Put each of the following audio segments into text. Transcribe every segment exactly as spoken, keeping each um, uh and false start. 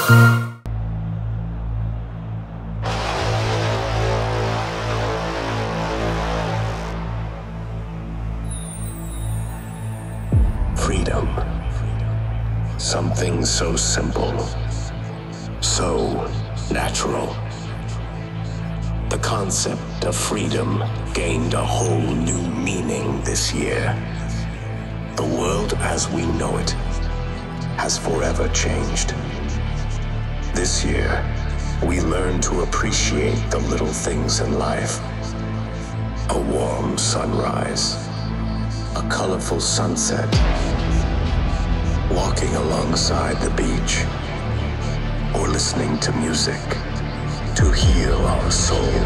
Freedom. Something so simple, so natural. The concept of freedom gained a whole new meaning this year. The world as we know it has forever changed. This year, we learned to appreciate the little things in life. A warm sunrise, a colorful sunset, walking alongside the beach, or listening to music to heal our soul.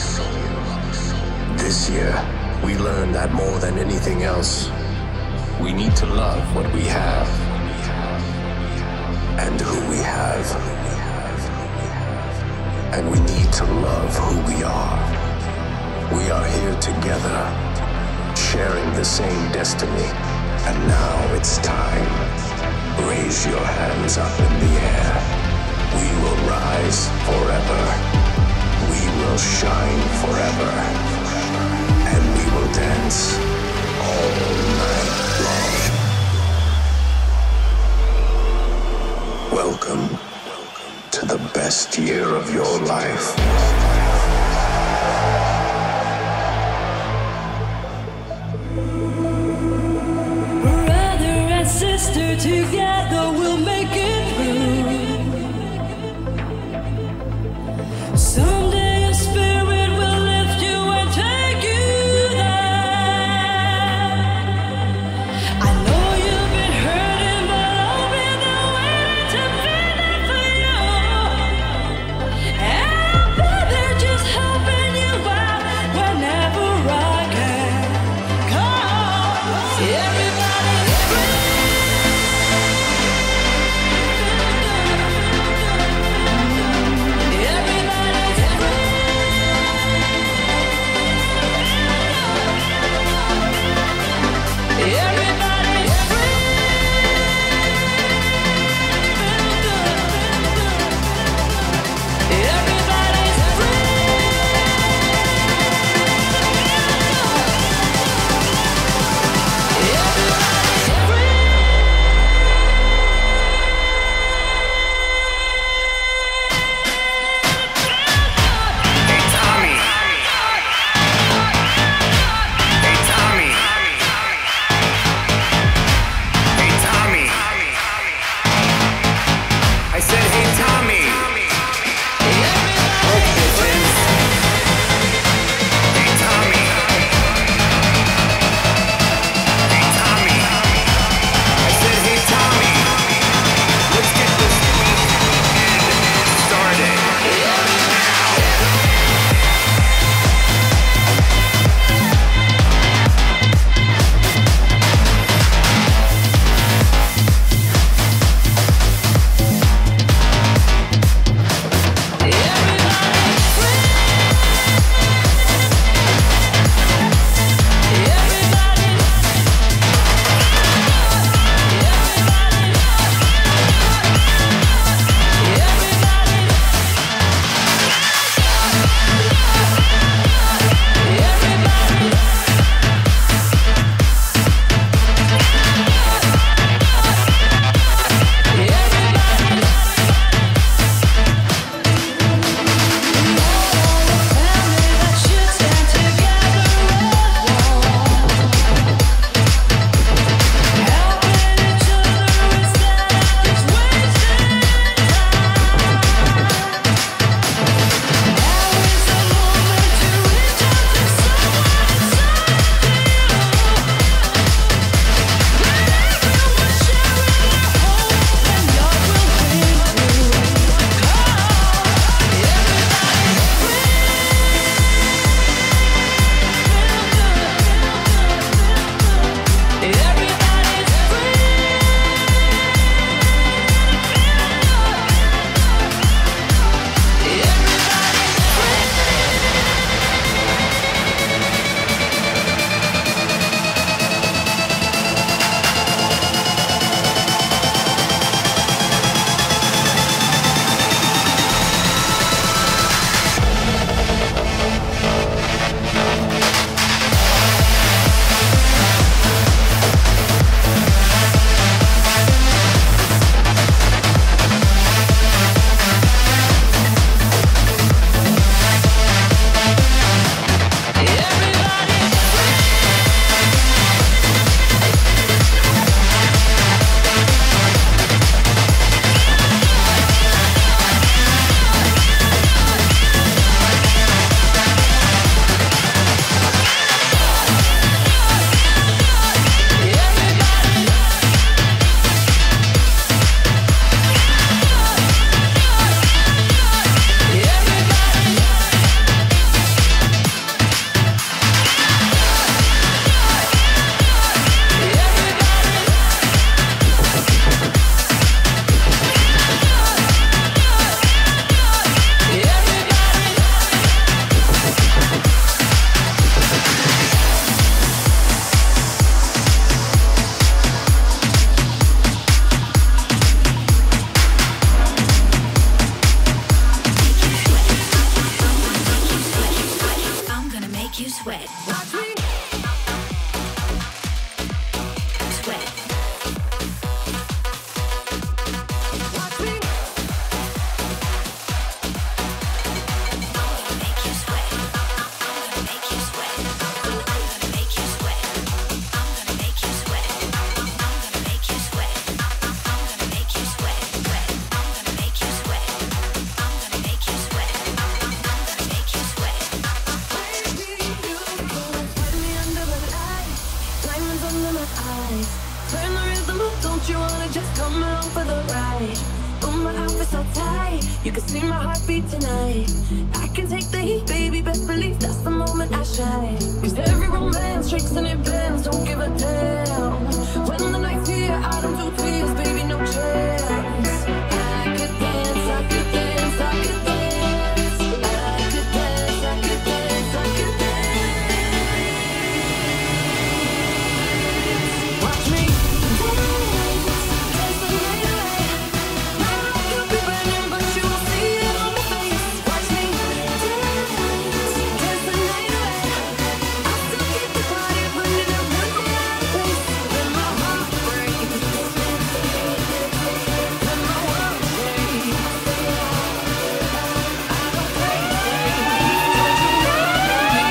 This year, we learned that more than anything else, we need to love what we have and who we have. And we need to love who we are. We are here together, sharing the same destiny. And now it's time. Raise your hands up in the air. We will rise forever. We will shine forever. And we will dance all night long. Welcome to the best year of your life. Brother and sister, together we'll make it through. Someday your spirit will lift you and take you there. I know you've been hurting, but I'll be there waiting to be there for you. And I'll be there just helping you out. watching my heartbeat tonight. I can take the heat, baby, best believe that's the moment I shine. Cause every romance shakes and it bends, don't give a damn. When the night's here, I don't do tears, baby, no chance. I could dance, I could dance, I could dance. I could dance, I could dance, I could dance. Watch me dance, dance the night away. My heart could be burning, but you won't see it on my face. Watch me dance, dance the night away. I still keep the party running, I run me out of place. When my heart breaks, when my world shakes, I don't play safe. Don't you know me?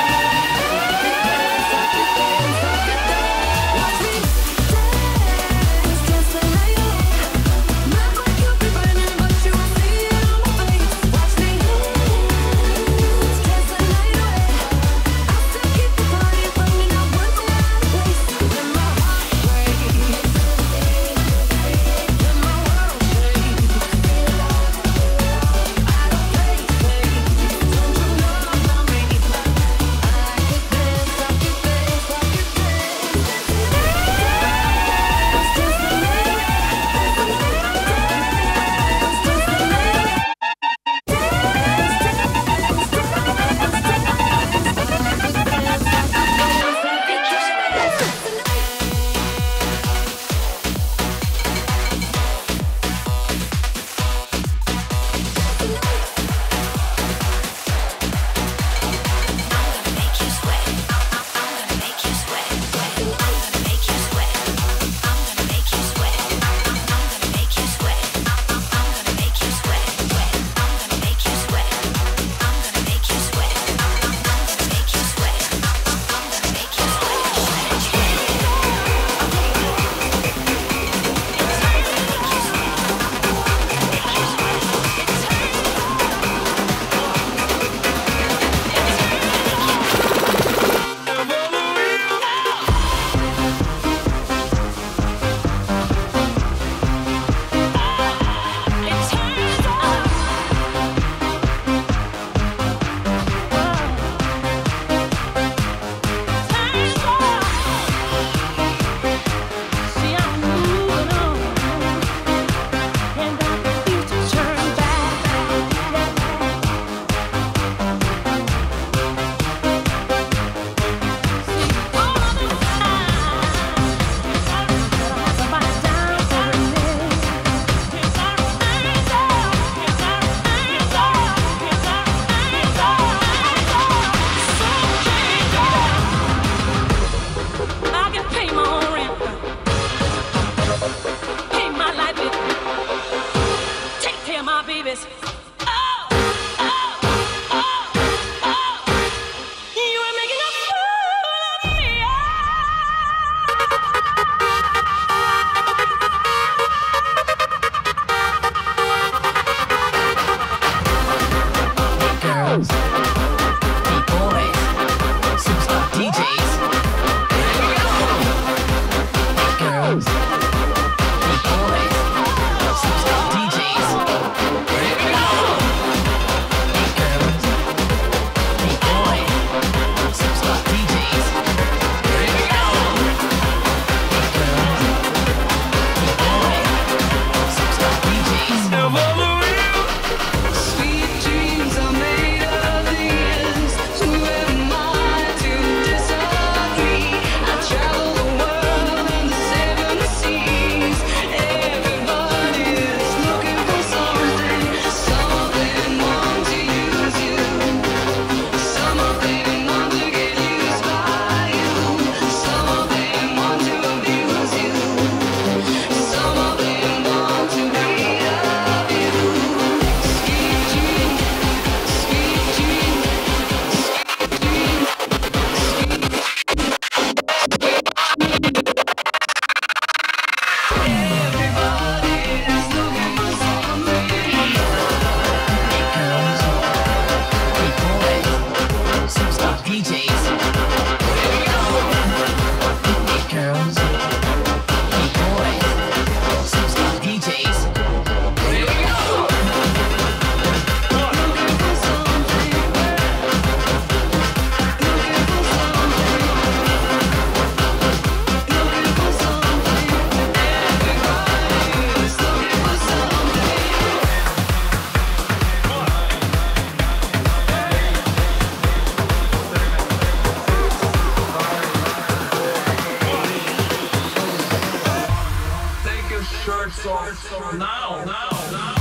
I could dance, I could dance, I could dance. Watch me dance, dance the night away. My heart could be burning, but you won't see it on my face. Watch me dance, dance the night away. I still keep the party running, I run me out of place. When my heart breaks, when my world shakes, I don't play safe. Don't you know about me? I could dance, I could dance, I could dance. Dance the night away. Dance the night away. See, I'm moving on, and I refuse to turn back. See, all of the time, somebody down for a minute. Here's our answer, here's our answer, here's our answer. So change I can pay my own rent, pay my light bill, take care of my babies. Oh, oh, oh, oh. You are making a fool of me. Girls, hey boys, superstar D Js. Hey girls, hey boys, superstar D Js. Hey girls, hey boys, superstar D Js. Hey girls, hey boys, superstar D Js. Sweet dreams are made of these. Who am I to disagree? I travel the world and the seven seas. Everybody's looking for something. Some of them want to use you. Some of them want to get used by you. Some of them want to abuse you. Some of them want to be of you. Sweet dreams, sweet dreams, sweet dreams, everybody's looking for something. Hey girls, hey boys, superstar D Js. Hey girls, hey boys, superstar D Js. Hey shirts off now, now, now.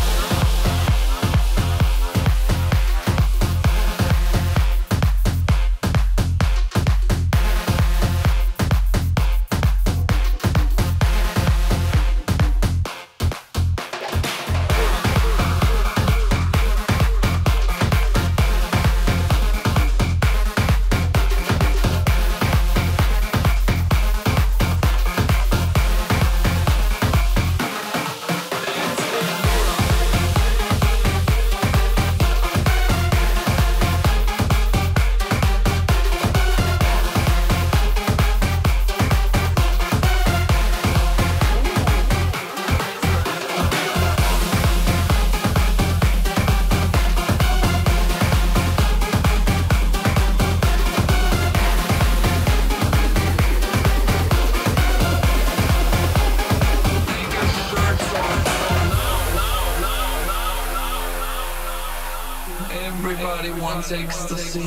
Everybody wants ecstasy.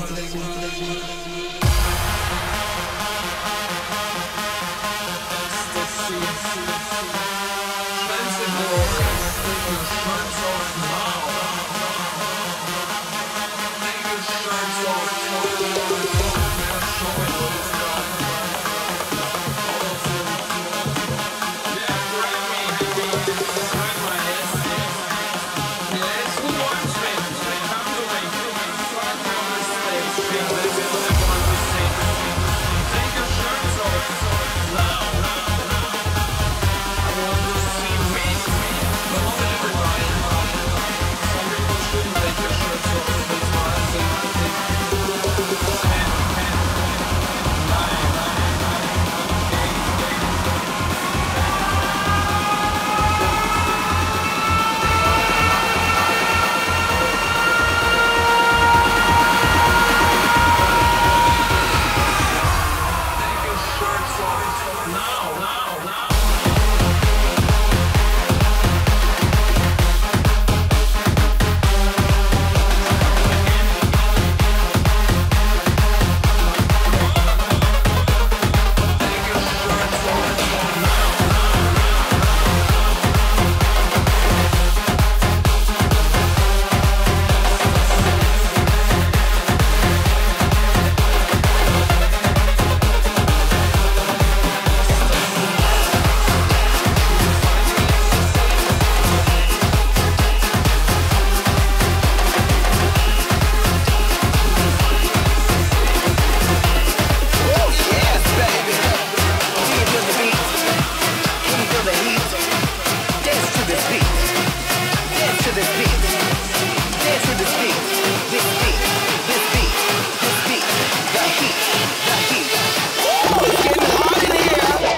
Ecstasy. Fancy boys, take your shirts off now. Take your shirts off. They're showing what it's got. Yeah, grab me. Grab my ass. Yes, who wants me? Come to me. Fuck me on the stage. Big baby, all I want to see. Take your shirts off. Now, now, now. I want to see me. But not everybody. Some people shouldn't take their shirts off. That's why I say I think. Ten, ten, nine, eight, take your shirts off. Now, now, now. Take your shirts off. Now. Yes, baby. Can you feel the beat? Can you feel the heat? Dance to this beat. Dance to this beat. Dance to this beat. This beat. This beat. This beat. The heat. The heat. Woo! It's getting hot in here.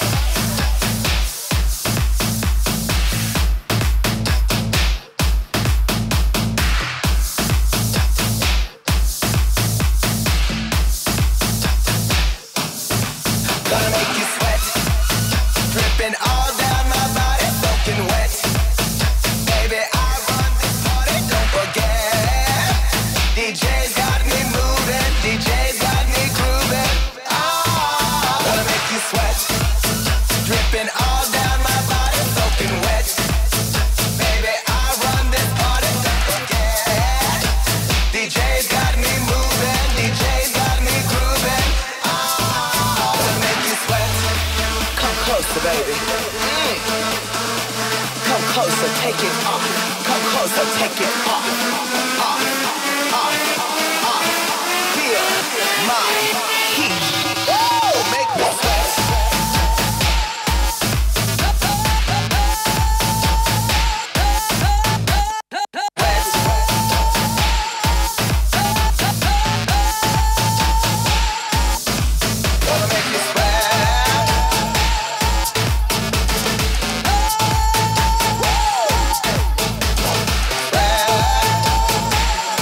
Gonna make you sweat, dripping all down my body, soaking wet. Baby, I run this party, don't forget. D J's got me moving, D J's got me grooving. Ah, gonna make you sweat, dripping all down my body, soaking wet. Baby, I run this party, don't forget. D J's got me moving, D J's got me grooving. Ah, gonna make you sweat. Come closer, baby. Mm. Come closer, take it off. Come closer, take it off. Off, off, off. Feel my heat. Woo! Make me sweat. Wet. Gonna make you sweat. Woo! Sweat.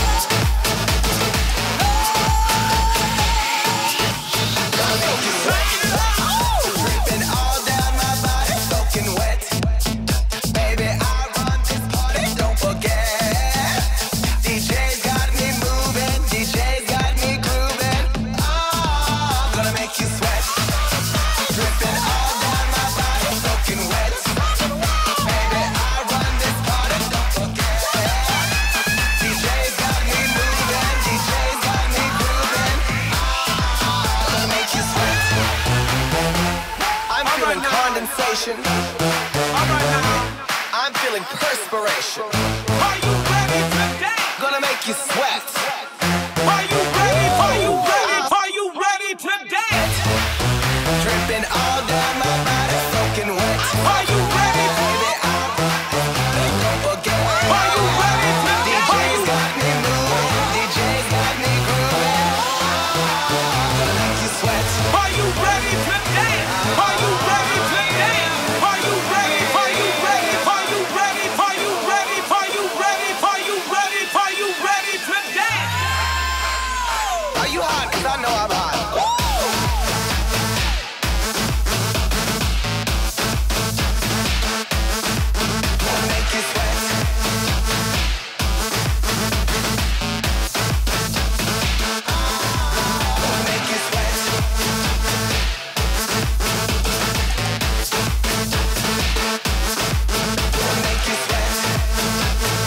sensation. All right now, I'm feeling perspiration. are you ready to dance? Gonna make you sweat. Are you ready? Are you ready? Are you ready to dance? Dripping all down my body, soaking wet. Are you ready? Baby, I'm don't forget. Are you ready to dance? Are DJ's you got me moving, DJ's got me grooving. Gonna make you sweat. Are you ready to dance? Are you ready to dance? Are you ready? Are you ready? Are you ready? Are you ready? Are you ready? Are you ready? Are you ready to dance? Are you hot? 'Cause I know I'm hot. Gonna make you sweat. Gonna make you sweat. Gonna make you sweat.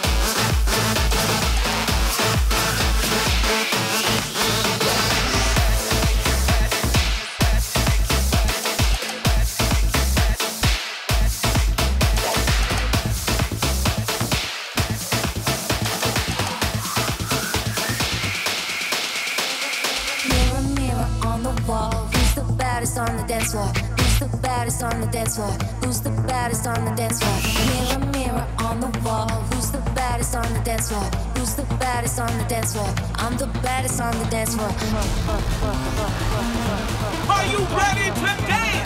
Mirror, mirror on the wall, who's the baddest on the dance floor? Who's the baddest on the dance floor? Who's the baddest on the dance floor? Mirror, mirror on the wall, who's the baddest on the dance floor? Who's the baddest on the dance floor? I'm the baddest on the dance floor. Are you ready to dance?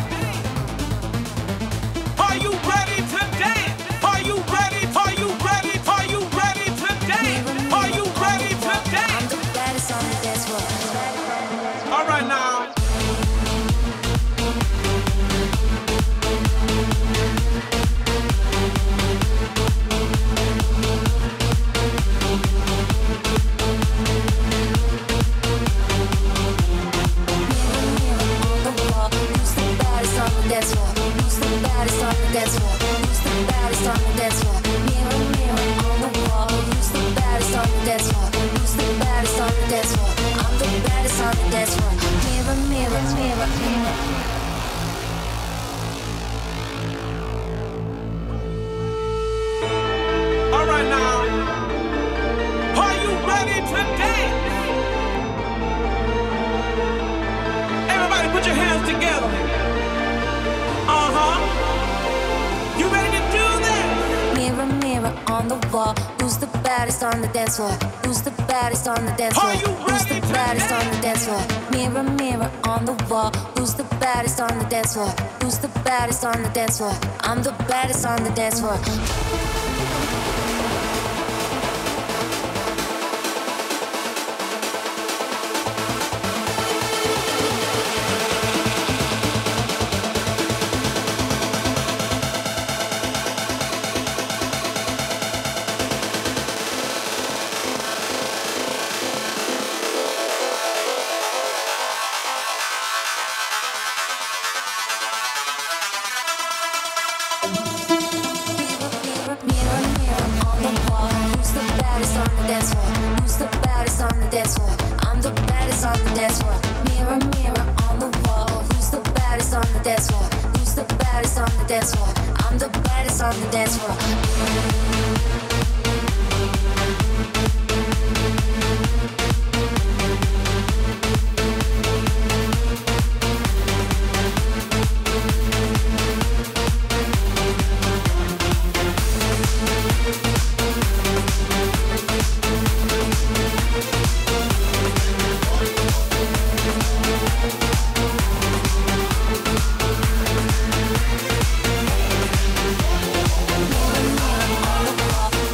Are you ready to dance? Are you ready? Are you ready? Are you ready to dance? Are you ready to I'm dance? the baddest on the dance floor. All right now. Mirror, mirror on the wall, who's the baddest on the dance floor? Who's the baddest on the dance floor? Who's the baddest on the dance floor? Mirror, mirror on the wall, who's the baddest on the dance floor? Who's the baddest on the dance floor? I'm the baddest on the dance floor. Mirror, mirror, mirror, mirror. All right now. Are you ready to dance? Everybody put your hands together. Uh-huh. You ready to do that? Mirror, mirror on the wall, who's the baddest on the dance floor? Who's the baddest on the dance floor? Are you Who's the ready to baddest on the dance? dance floor? Mirror, mirror on the wall, who's the baddest on the dance floor? Who's the baddest on the dance floor? I'm the baddest on the dance floor. Mirror, mirror on the wall, who's the baddest on the dance floor? Who's the baddest on the dance floor? I'm the baddest on the dance floor. Mirror, mirror on the wall, who's the baddest on the dance floor? Who's the baddest on the dance floor? I'm the baddest on the dance floor. Mirror, mirror on the wall,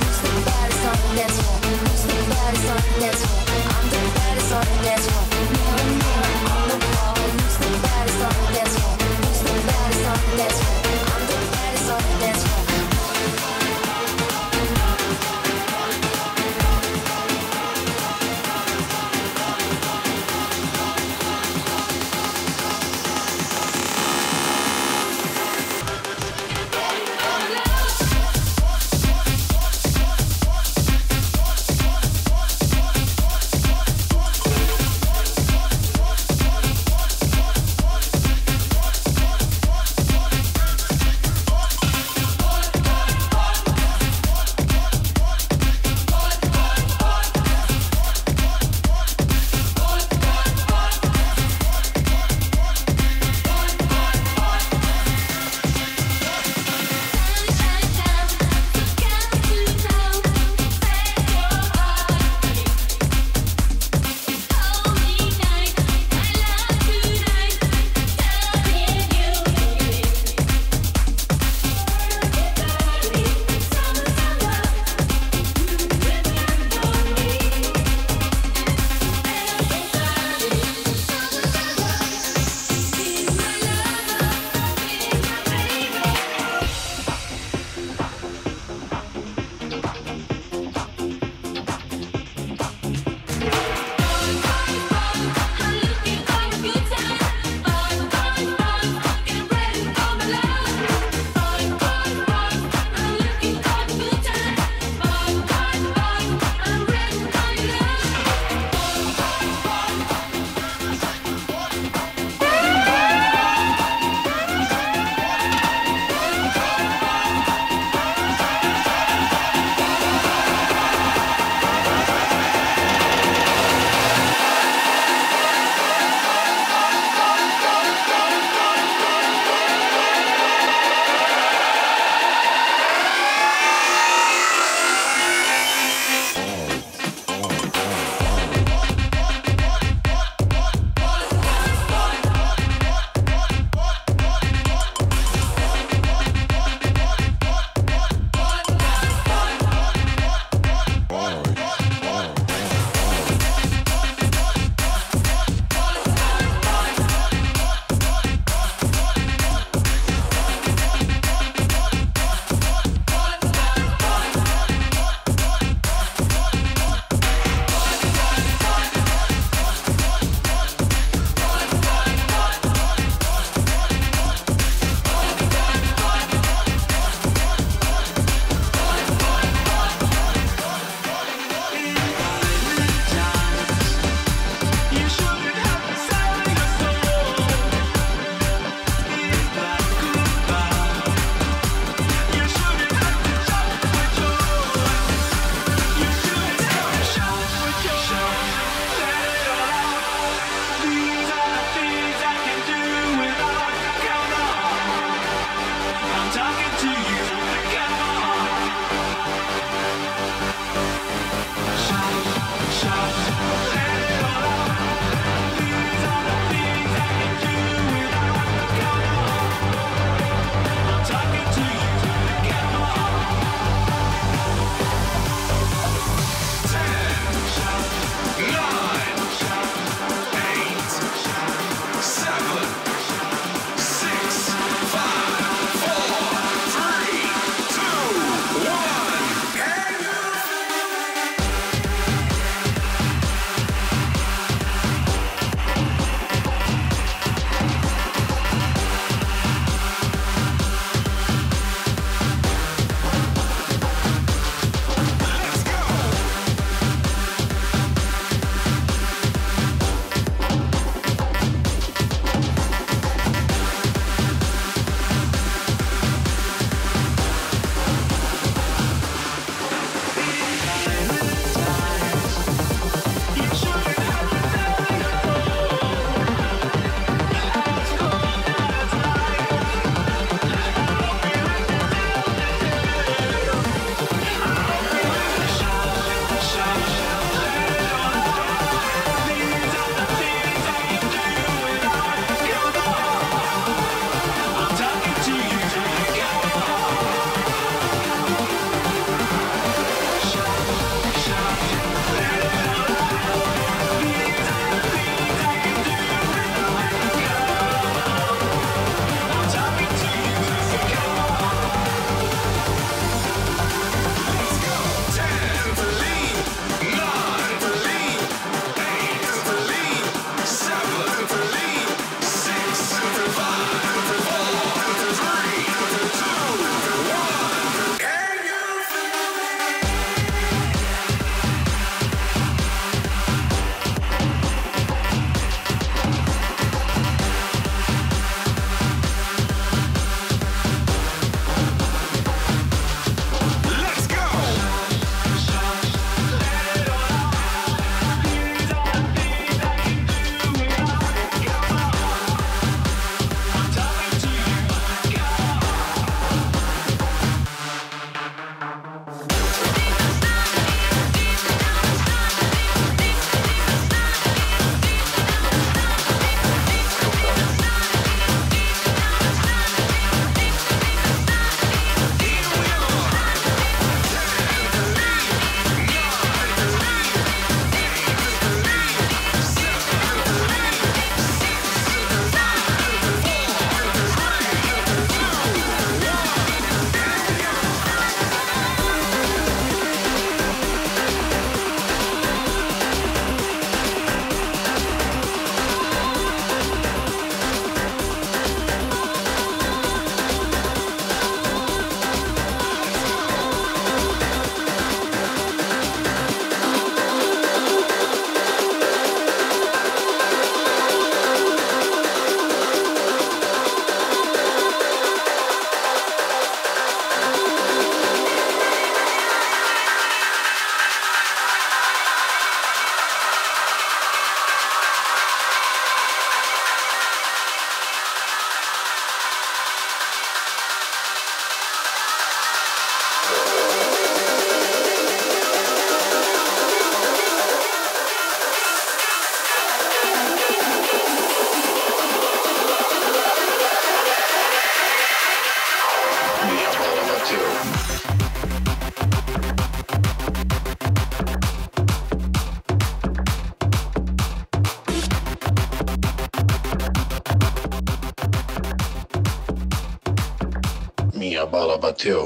bala bateu.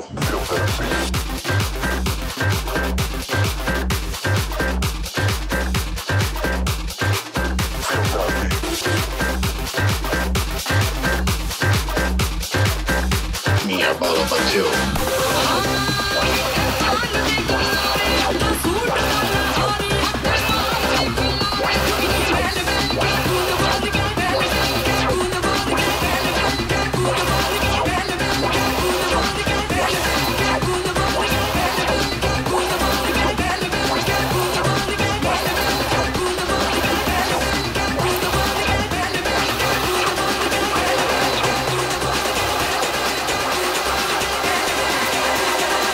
Minha bala bateu. Thank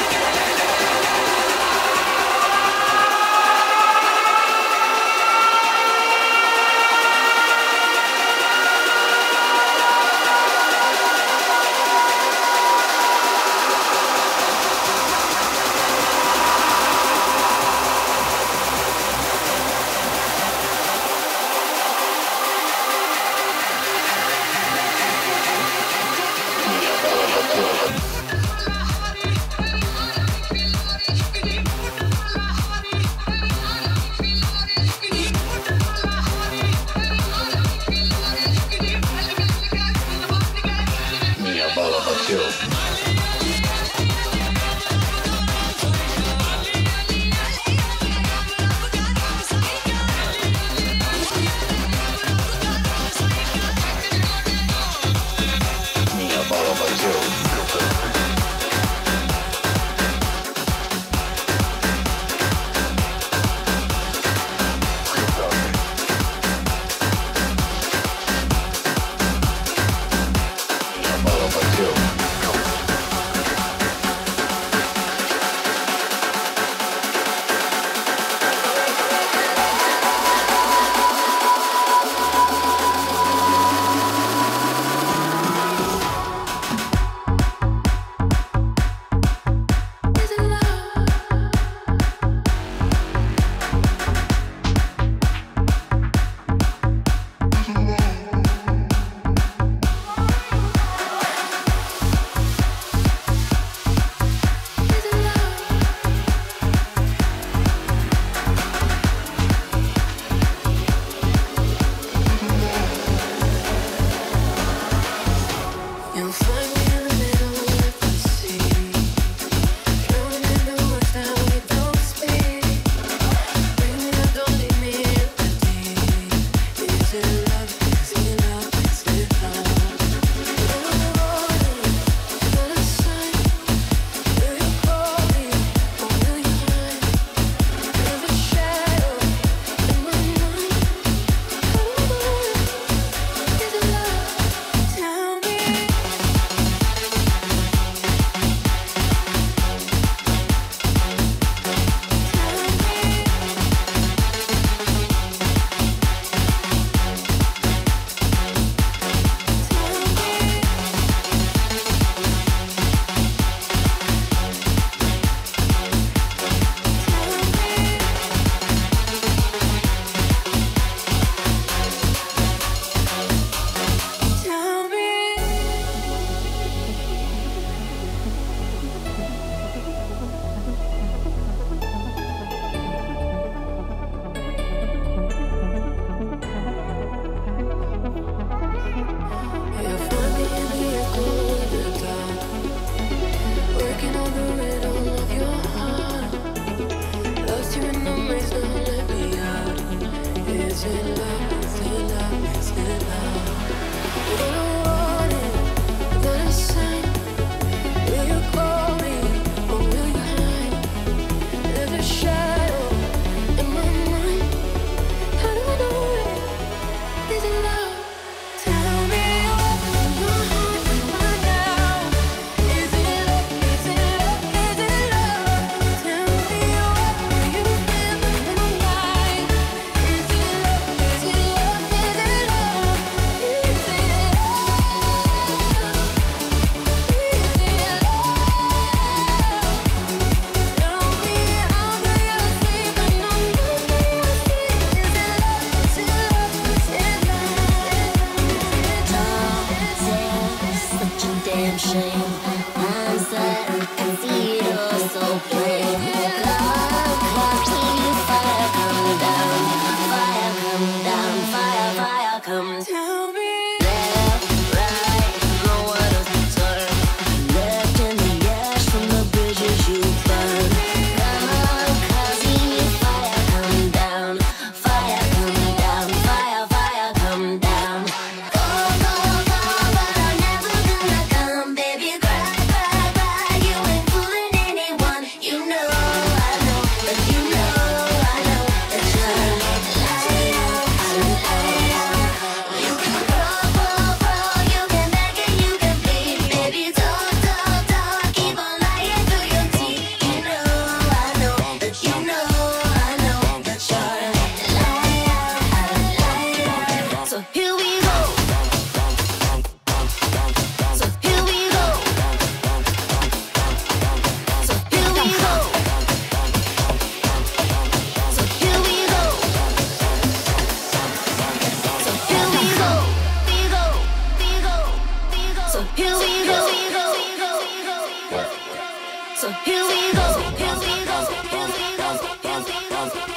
So here we go, here we go, here we go, here we go.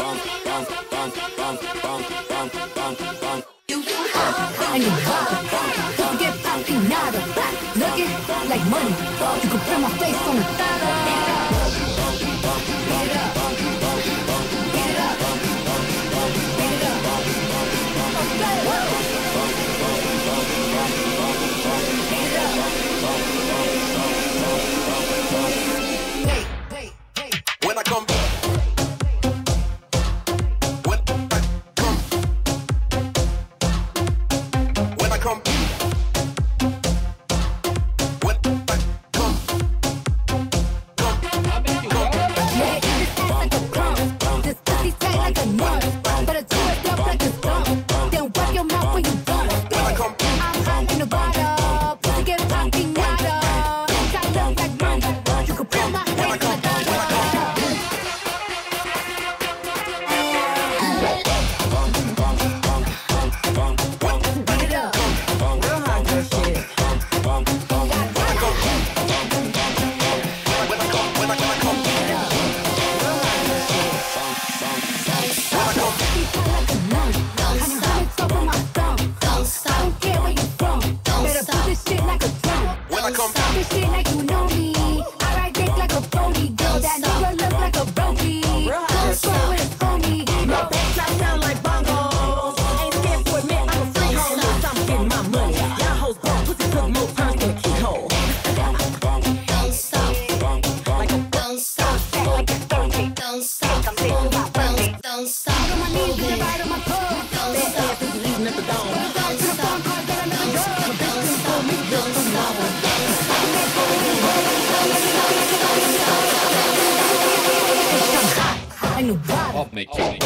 You can And you got it. Don't forget fucking nada. Looking like money. You can put my face on the dollar. Beat it up. Beat it up. Beat it up. Okay. Beat it up. Wait, wait, wait. When I come, when I come, when I come, when I come, come, I bet you are. Yeah, this ass like a crumb. This pussy tight like a nut. Better do it up like a skunk. Then wipe your mouth when you done. when I come, I'm hot in the bottle. Pussy get popping nada. Got look like money. You can put my face on the dollar. Beat it up. Real hard girl shit. when I come, when I come, Beat it up. Real hard girl shit. when I come. Don't stop. Don't stop. Don't stop. I don't care where you from. Better put this shit like a drum. When I come, Stop this shit like you know me. I ride dick like a pony. Girl, that nigga look like a brony. Don't swear with a phony. My backdrop sound like bongos. Ain't scared to admit I'm a freehold. Yes, I'm getting my money. Y'all hoes broke, pussy took more turns than a keyhole. Don't stop, Like a don't stop, Like a donkey. don't stop, don't, don't stop On my knees, get moving. right on my toes. Don't bad stop, ass is leaving at the dawn. don't To the stop, phone call, get another girl. don't stop, don't stop. I knew body. Off me, Kenny.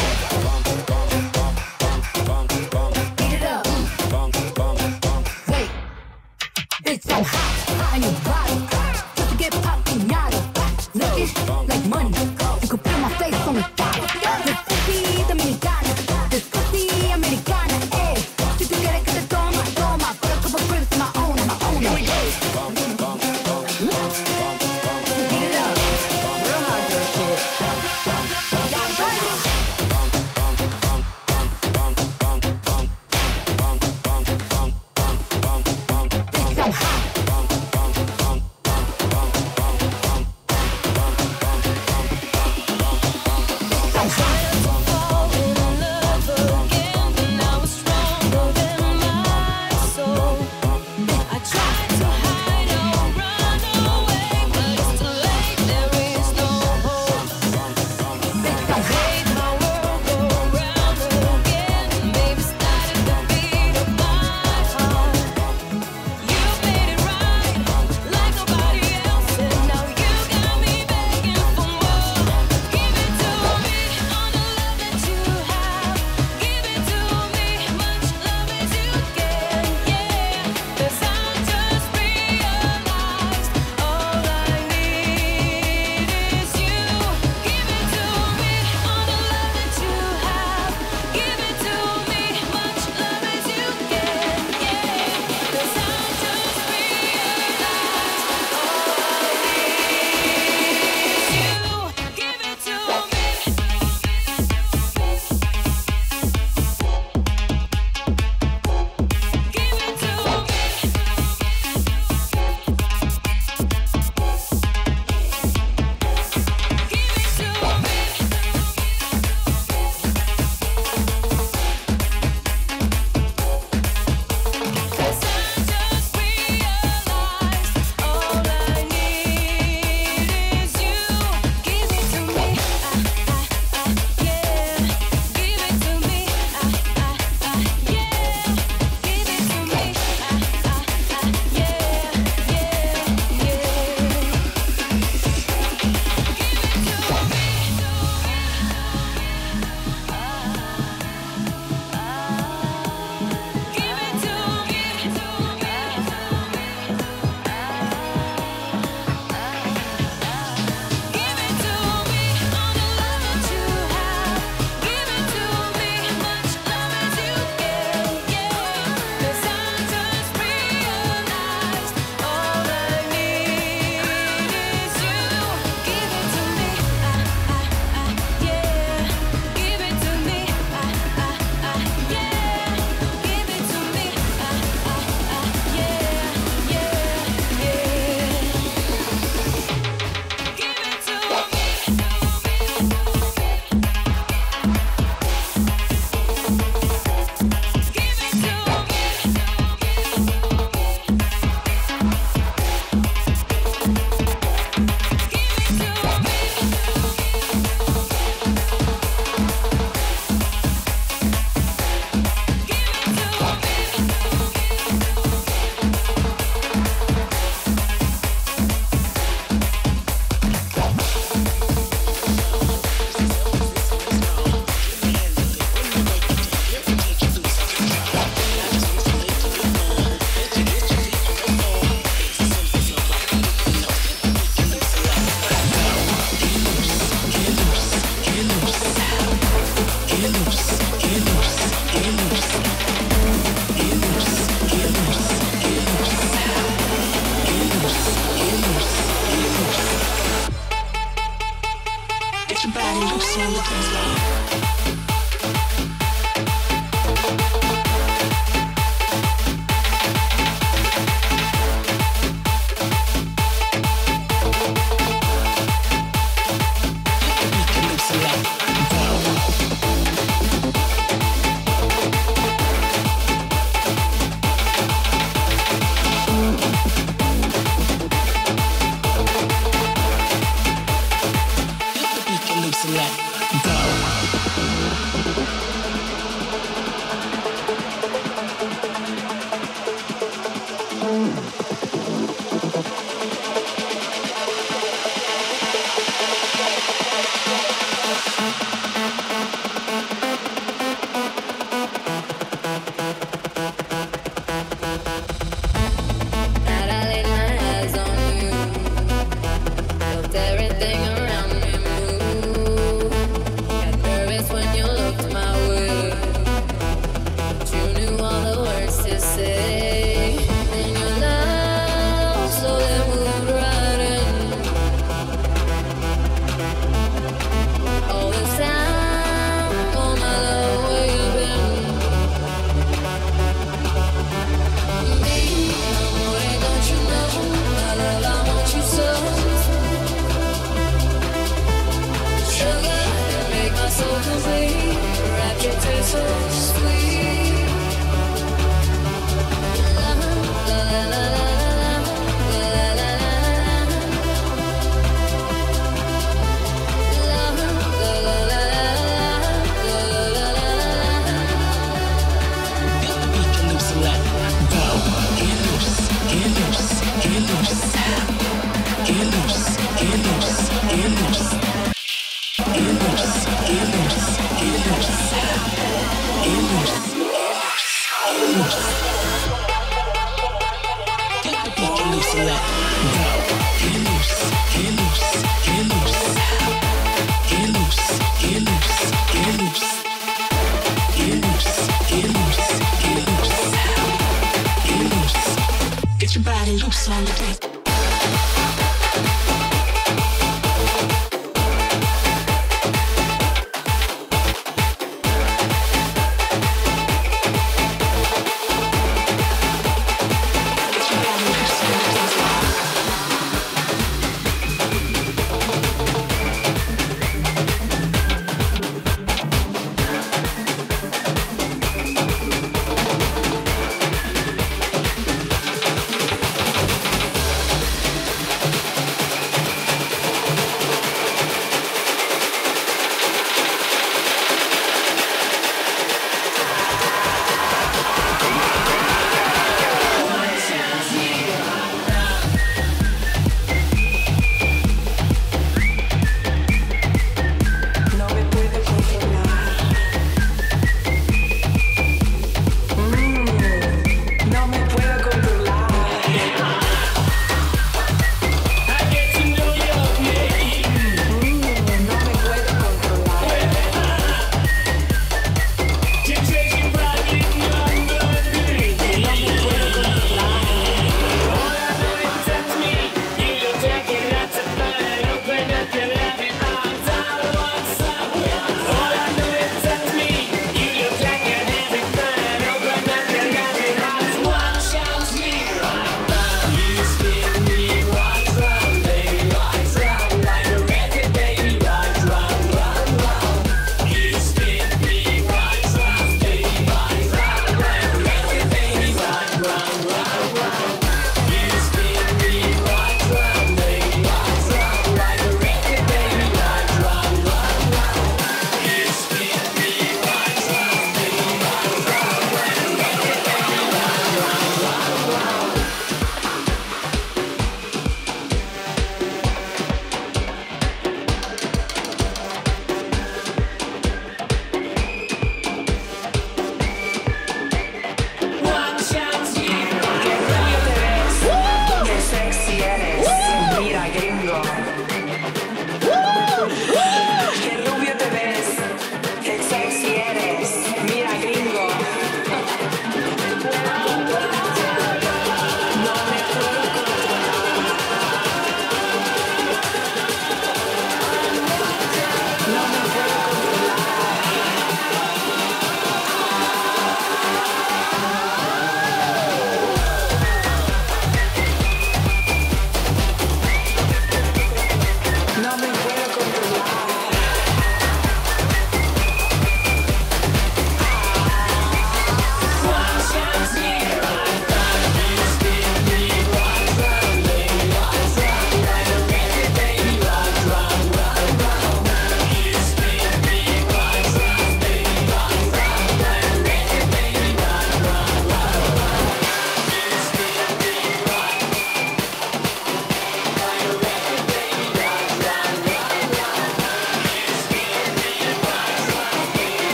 Beat it up. Wait. Bitch, I'm hot. I knew body. Just to get popping nada. Looking like money. You can put my face on the dollar. This pussy dominicana. This pussy americana. Eh. Si tú quieres que te toma, toma. Put a couple grips in my own, my own. Here we go. Beat it up. Real hard girl shit. Y'all ready? Get your body loose on the dance floor. We can loosen up. We can loosen up. Go. That I laid my eyes on you, felt everything around me move. Got nervous when you looked my way, but you knew all the words to say. And your love slowly moved right in. All this time, oh my love, where you been? Me, amore, don't you know? My love, I want you so. Sugar, you make my soul complete. Wrap your taste so sweet. La la la la la la la la la We can loosen up. Go. Get loose. Get loose. Get loose. Get loose. Get loose. Get loose. Get loose. Get loose. Get loose. Get loose. Get loose. Get the we can loosen up. Go. Get loose. Get loose. Get loose. Get loose. Get loose. Get loose. Get loose. Get loose. Get loose. Get loose. Get your body loose on the dance. Get your body loose on the dance floor.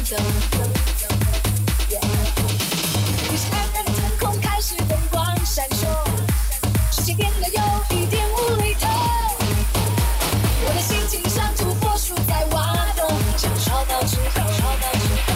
走。于是暗淡的天空开始灯光闪烁，时间变得有一点无厘头。我的心情像土拨鼠在挖洞，想烧到之后，烧到之后，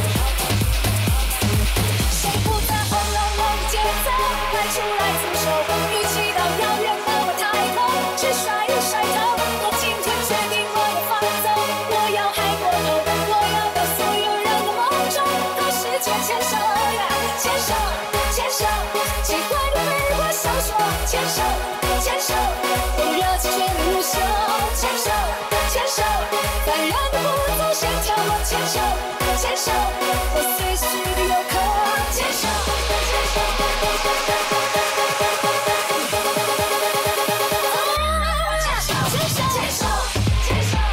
谁不在轰隆隆的节奏，迈出来自首，与其到遥远的外太空，去甩一甩头。我今天决定我要放纵，我要嗨过头，我要到所有人的梦中，和世界牵手呀，牵手，牵手，奇怪的美化小说，牵手，牵手，我的热情全力无休，牵手，牵手，凡人的不走线条，我牵手，牵手，我随时的有空，牵手，牵手，牵手，牵手，牵手。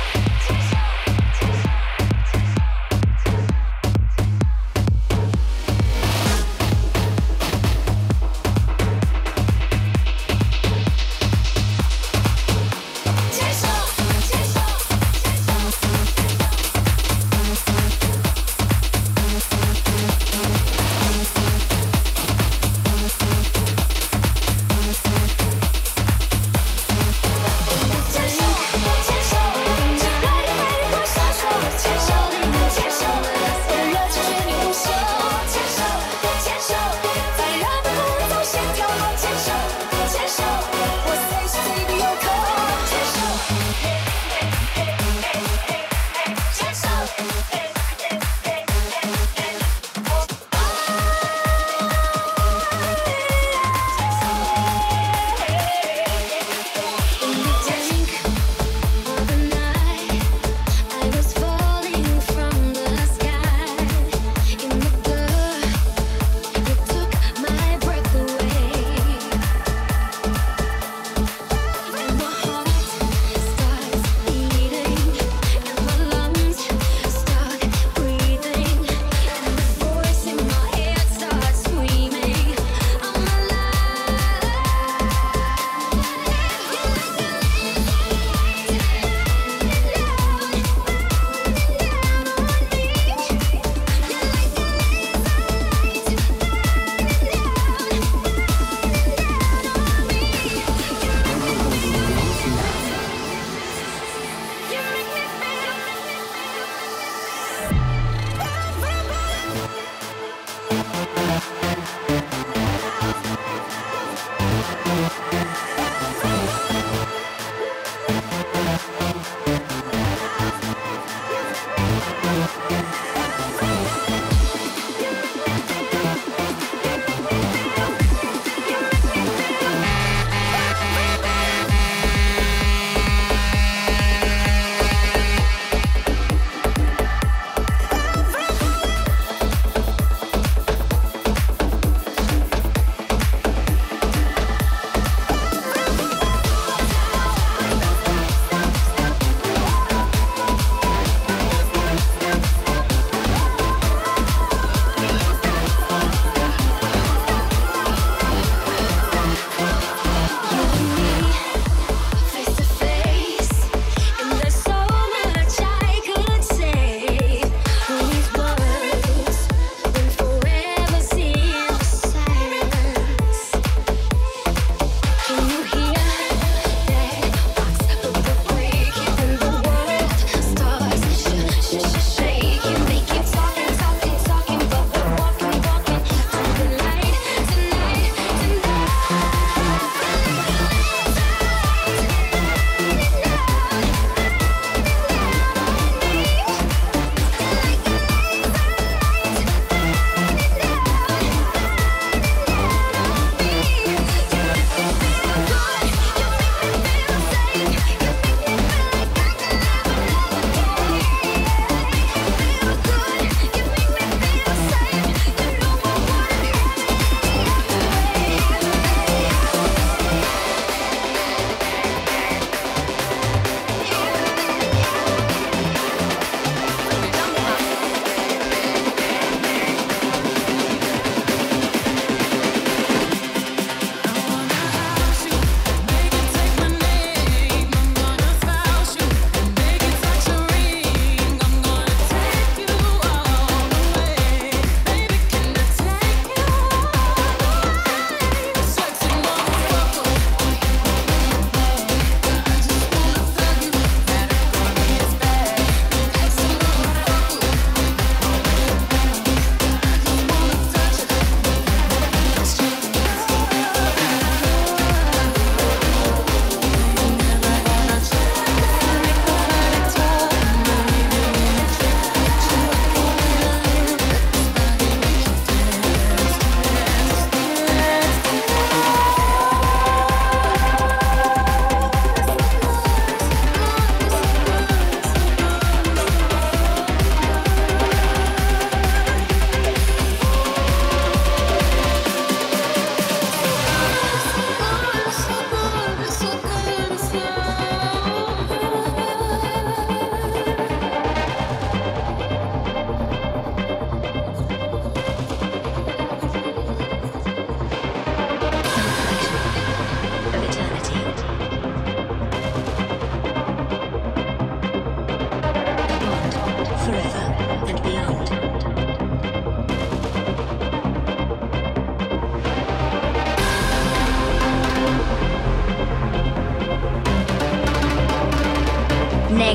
牵手，牵手，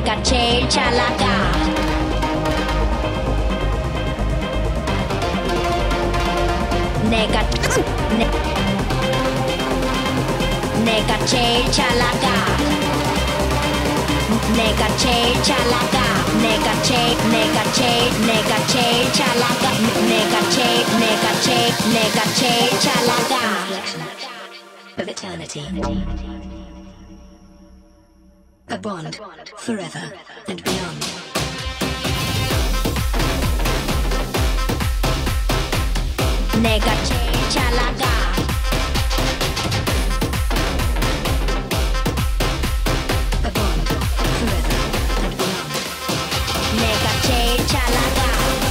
Nega che chalaga. Nega ne, Nega che chalaga. Nega che chalaga. Nega che, nega che, nega che chalaga. Nega che, nega che, nega che chalaga. Of eternity. A bond forever and beyond. Nega che chalaga. A bond forever and beyond. Nega che chalaga.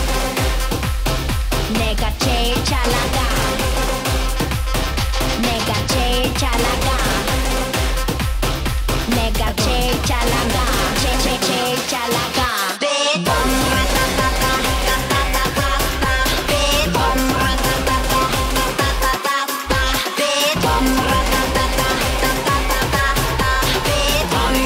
Nega che chalaga. Nega che chalaga. Nega che chalaga. Che che che chalaga. Big bum ratatata. Big bum ratatata. Big bum ratatata. Big bum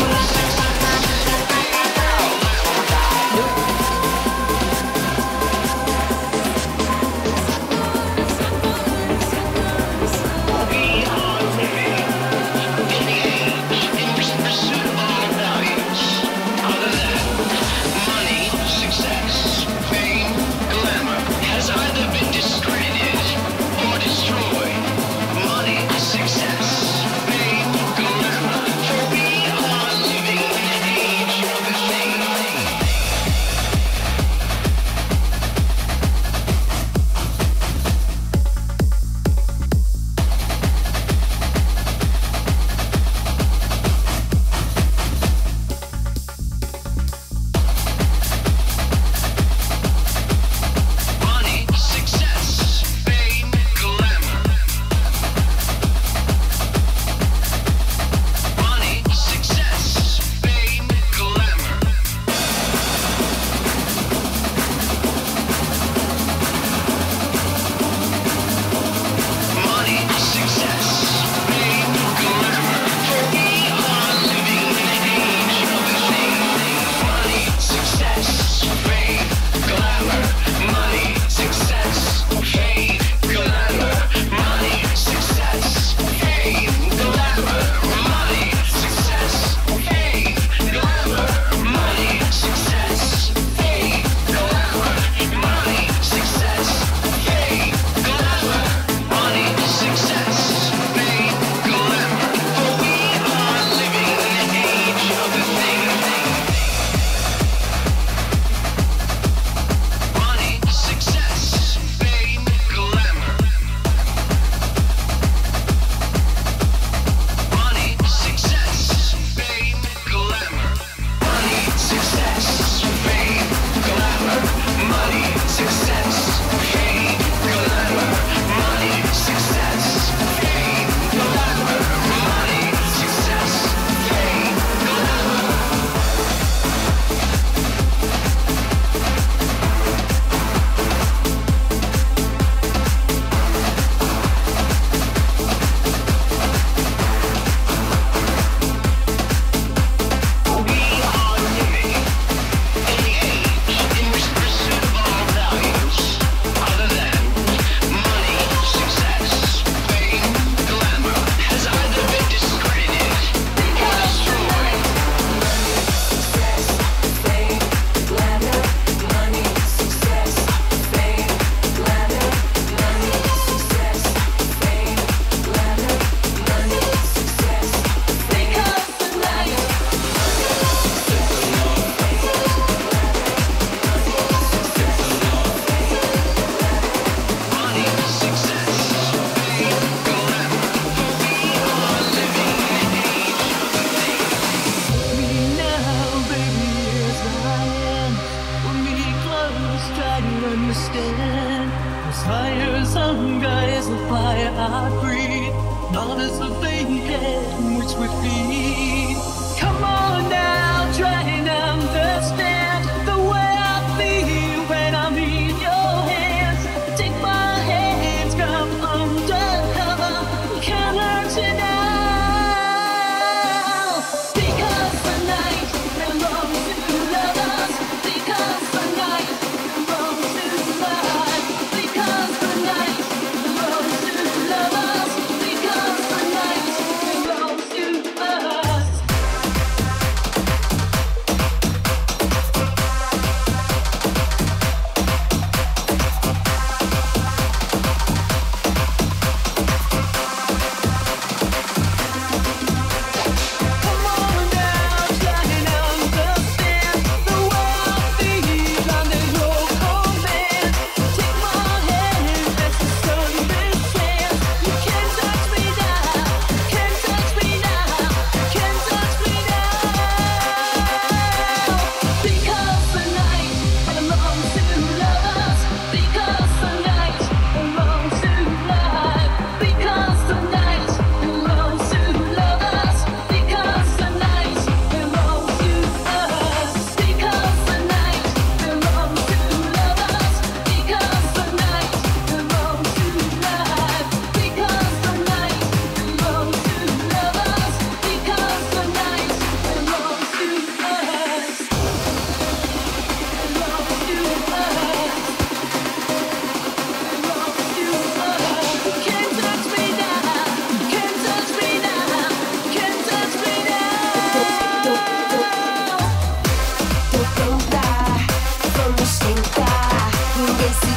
I breathe. Love is the blanket which we feed. Come on now, try and understand the way I feel when I'm in your hands. Take my hands, come undercover. Can't learn to now. Because the night belongs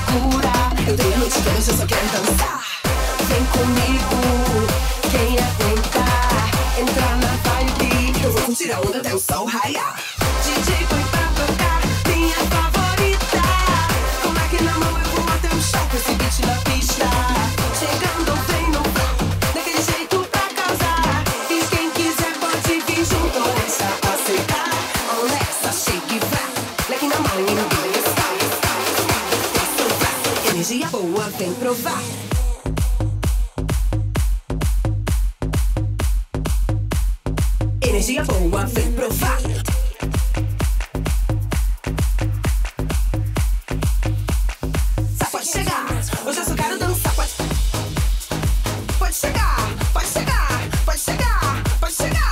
loucura. Eu tenho a noite toda, eu só quero dançar. Vem comigo, quem aguentar entrar na vibe. Eu vou curtir a onda até o sol raiar. D J põe pra tocar minha favorita. Com Mac na mão eu vou até o chão com esse beat na pista. Chegando vem no flow, daquele jeito pra causar. E quem quiser pode vir junto, não deixa aceitar. Alexa, shake e vá, leque na mão e no beat está. Energia boa, vem provar. Energia boa, vem provar. Pode chegar, hoje eu só quero dançar. Pode, pode chegar, pode chegar, pode chegar, pode chegar.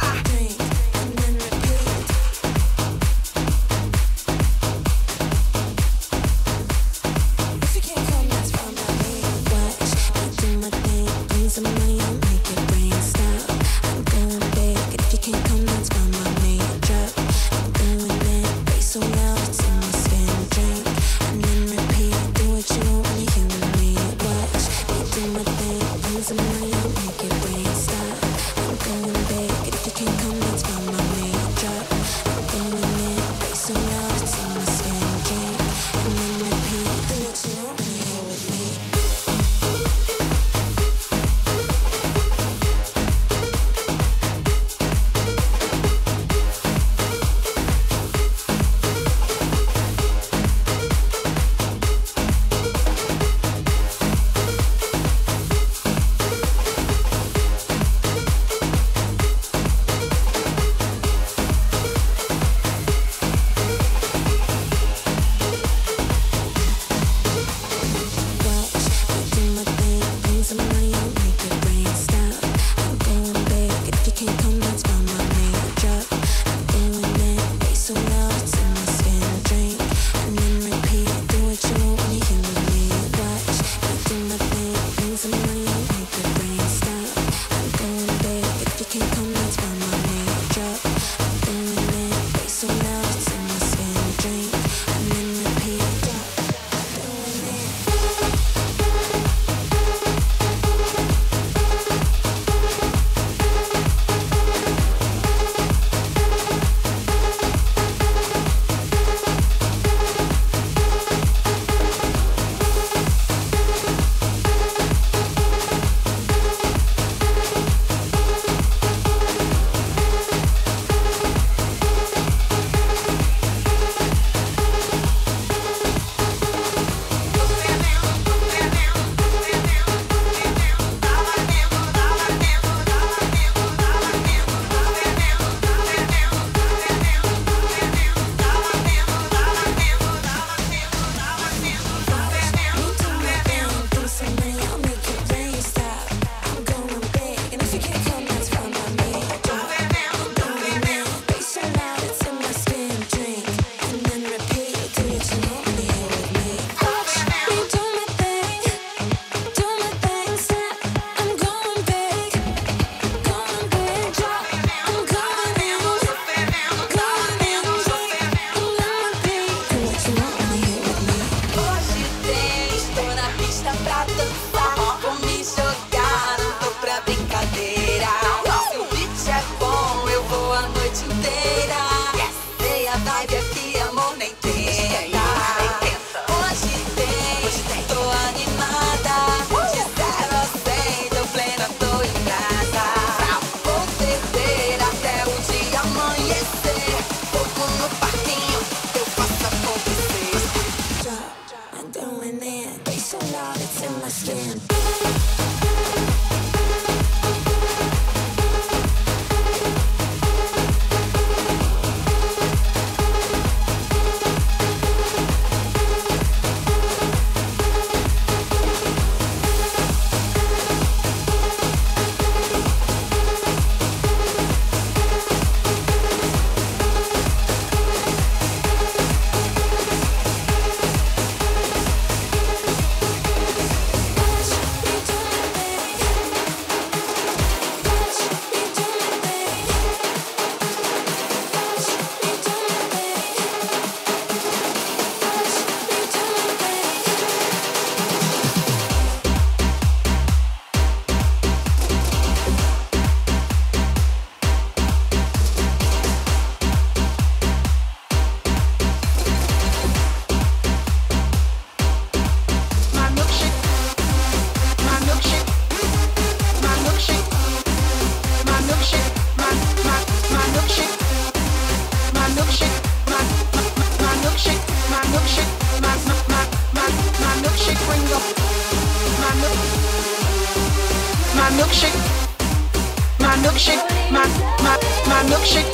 My milkshake, my milkshake, my, my, my milkshake.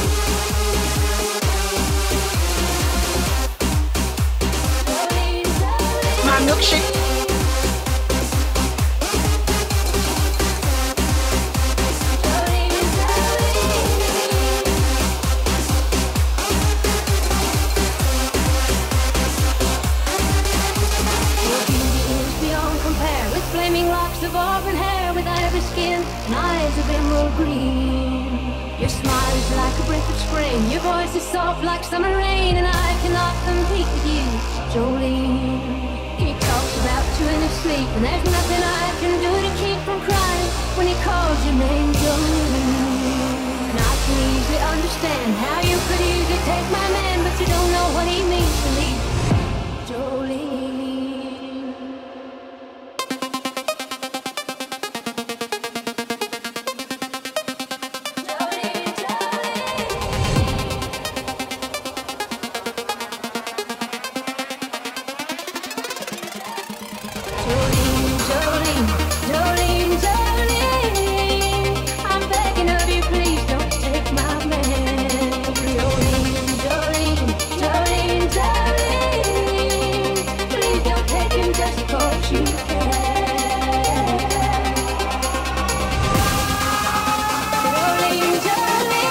My milkshake. Beyond compare, with flaming locks of auburn hair, with ivory skin and eyes of emerald green. Your smile is like a breath of spring, your voice is soft like summer rain, and I cannot compete with you, Jolene. He talks about you in his sleep, and there's nothing I can do to keep from crying when he calls your name, Jolene. And I can easily understand how you could easily take my man, but you don't know what he means to me, Jolene. Jolene, Jolene, Jolene, Jolene, I'm begging of you, please don't take my man. Jolene, Jolene, Jolene, Jolene, please don't take him just 'cause you can. Jolene, Jolene.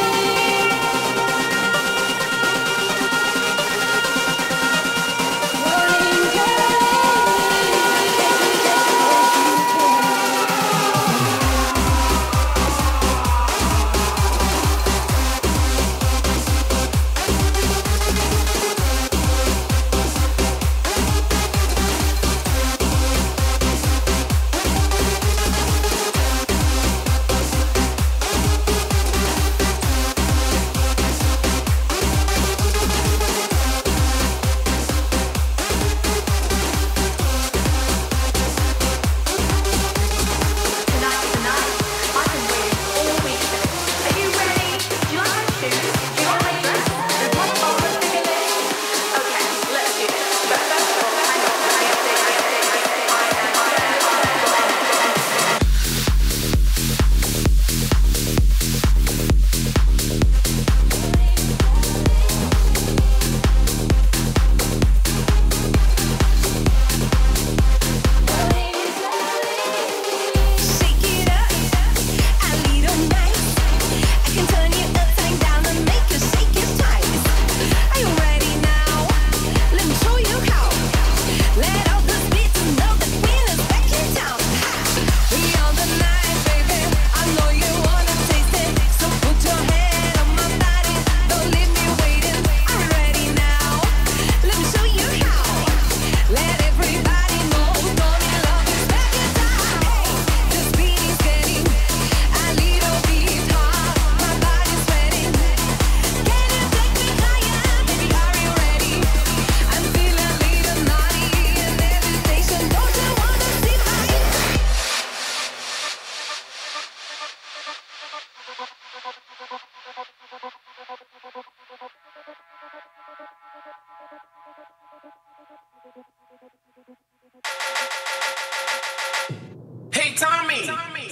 Hey, Tommy!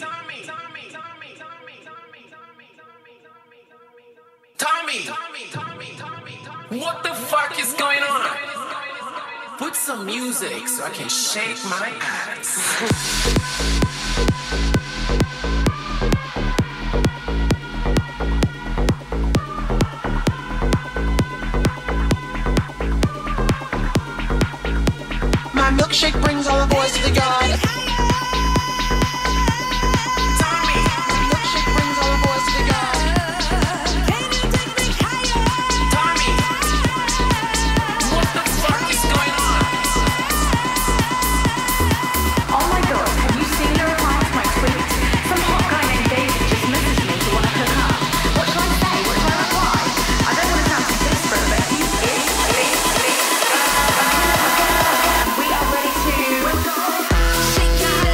Tommy! What the fuck is going on? Put some music so I can shake my ass. My milkshake brings all the boys to the yard. Tommy! My milkshake brings all the boys to the yard. Tommy! What the fuck is going on? Oh my god, have you seen the reply to my tweet? Some hot guy named David just messaged me to want to hook up. What should I say? What should I reply? I don't want to sound too desperate, but he's in, please, please. We are ready to shake it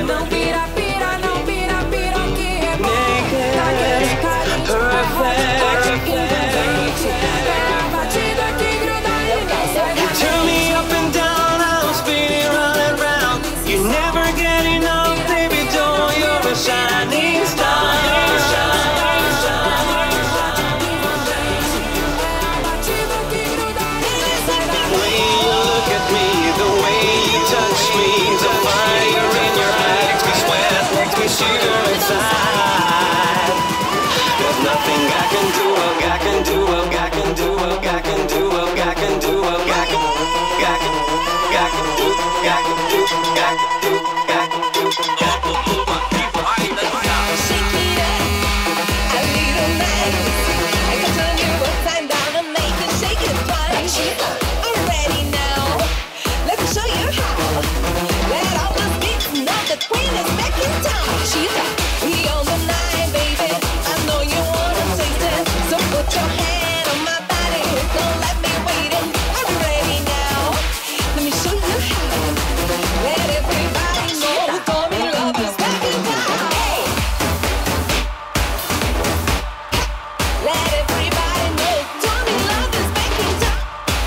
Não vira, pira, não vira, pira que é bom. Daquele carinho perfect. É a batida que gruda e não sai da Turn me up and down, I'm spinning round and round. You never get enough, baby doll, you're a shining star. The way you look at me, the way you touch me, the fire in your eyes makes me sweat, makes me shiver inside. There's nothing I can do, I can do, I can do, I can do, I can do, I can, I can, I can, I can do, I can do, I can do, I can do. Shake it up, a little nice. I can turn you upside down and make you shake it twice. I'm ready now. Let me show you how. Let all the beats know the queen is back in town. We on the night, baby. I know you wanna taste it, so put your hand on my body. Don't let me wait it. I'm ready now. Let me show you how. Let everybody know Tommy Love is back in town. Hey. Let everybody know Tommy Love is back in town.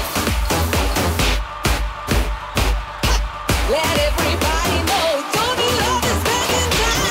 Let everybody know Tommy Love is back in town.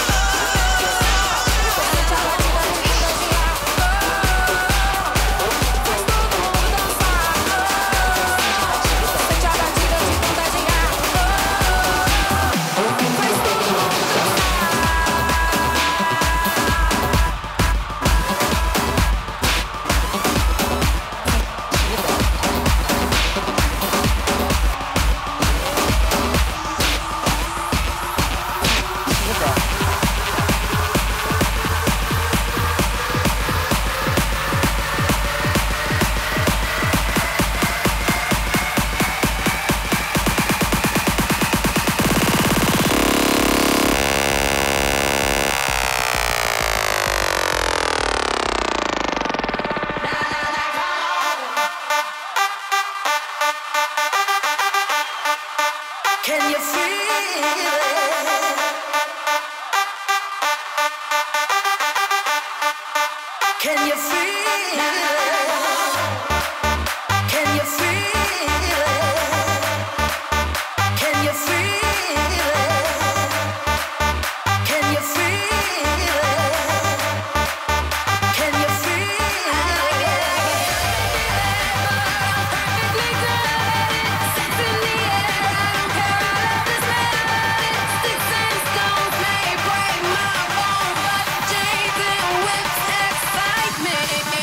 Can you feel it? Can you feel it? Can you feel it? Can you feel it? Can you feel it? Can you feel it? Sticks and stones may break my bones, but Jesus whips excite me.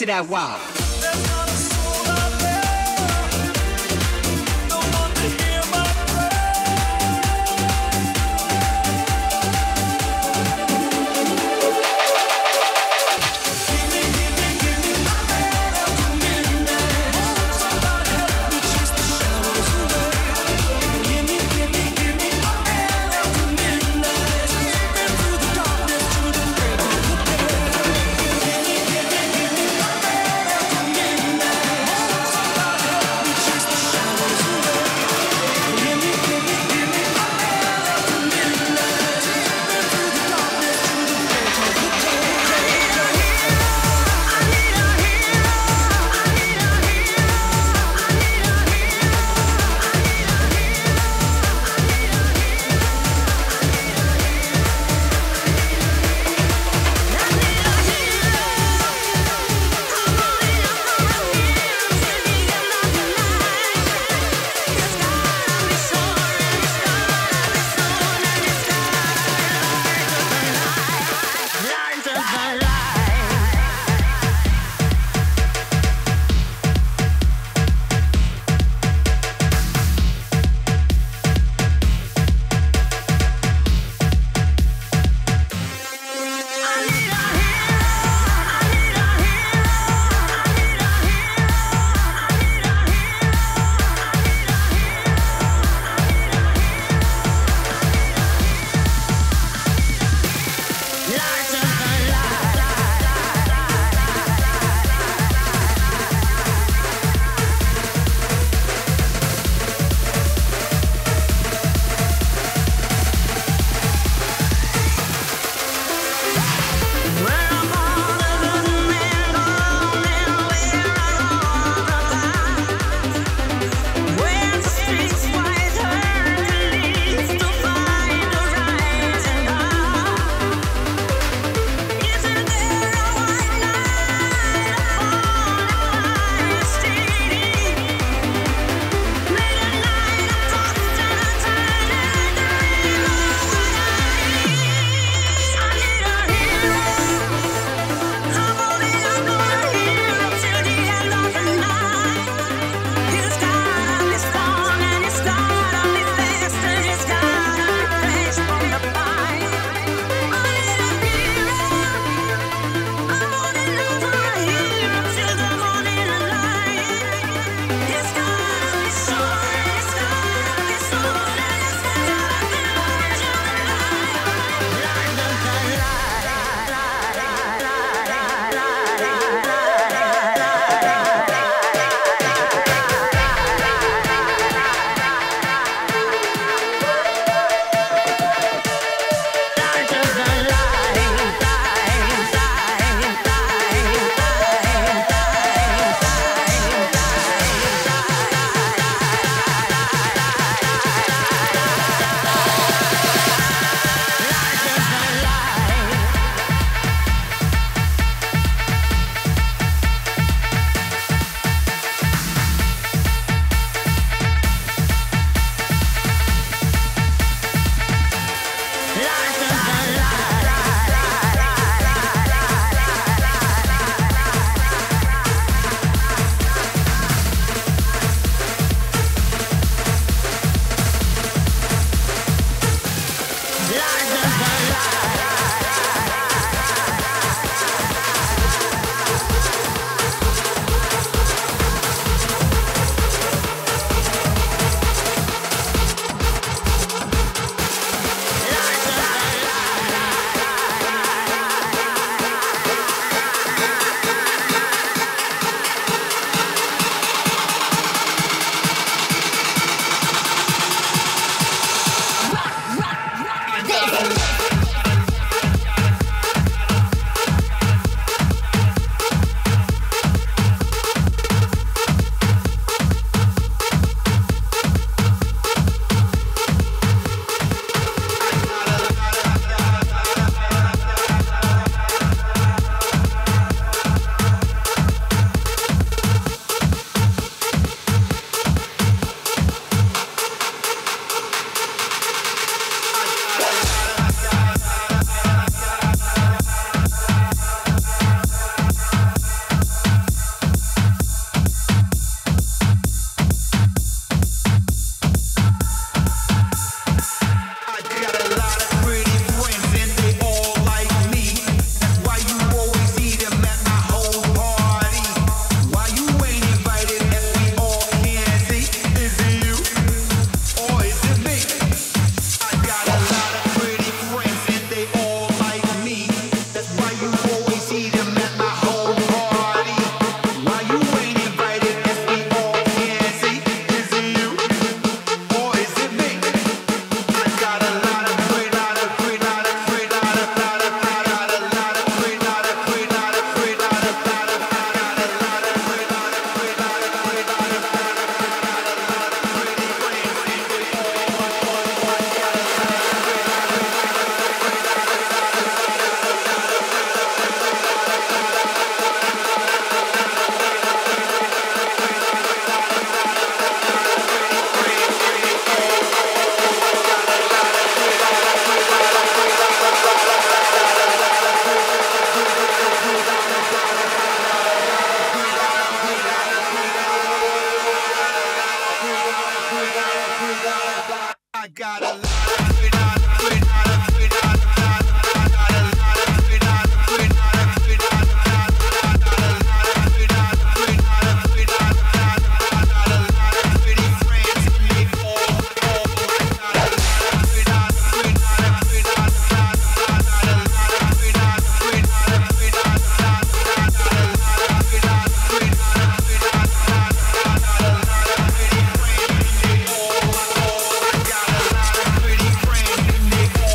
see that wow. Give me, give me, give me my man after midnight. I got a lot pretty friends.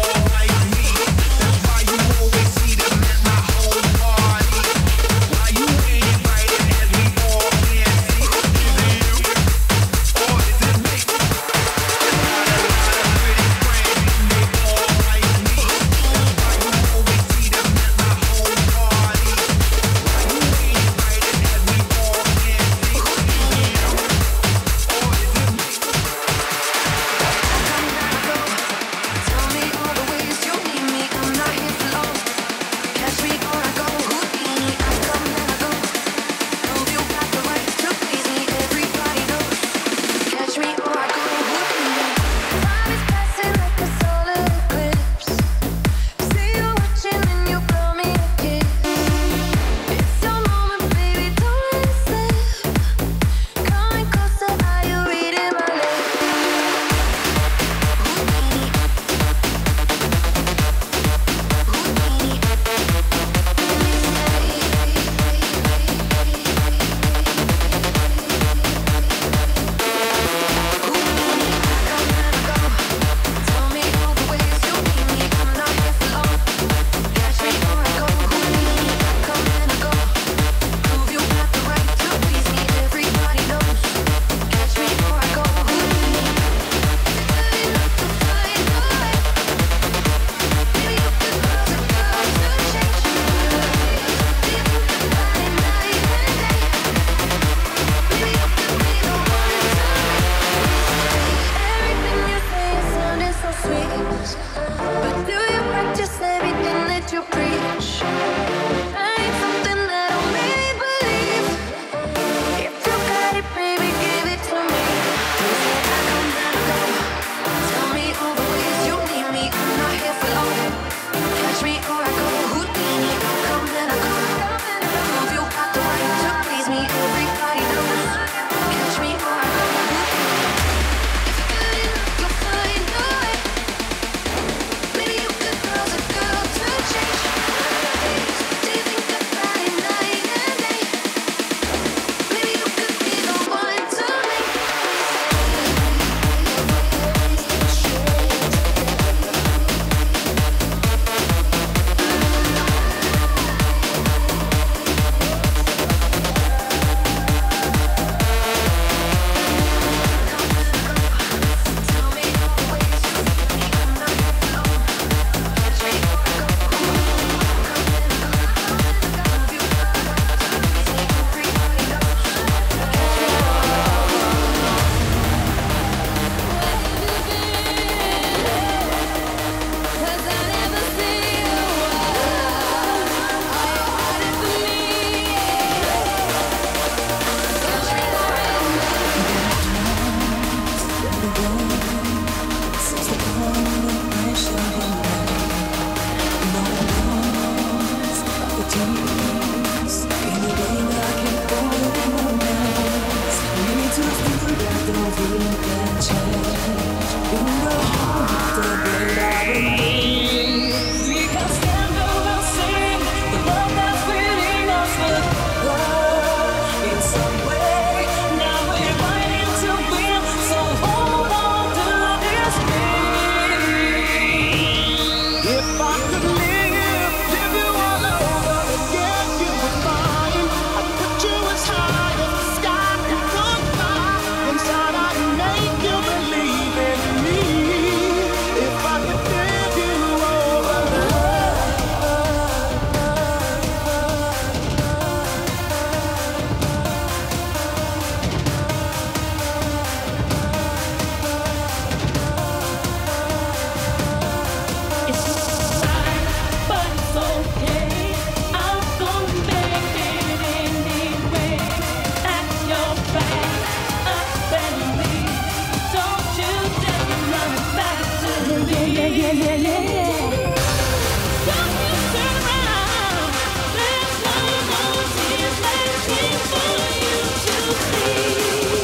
Yeah, yeah, yeah, yeah, yeah. Don't you turn around. There's no more tears waiting for you to see.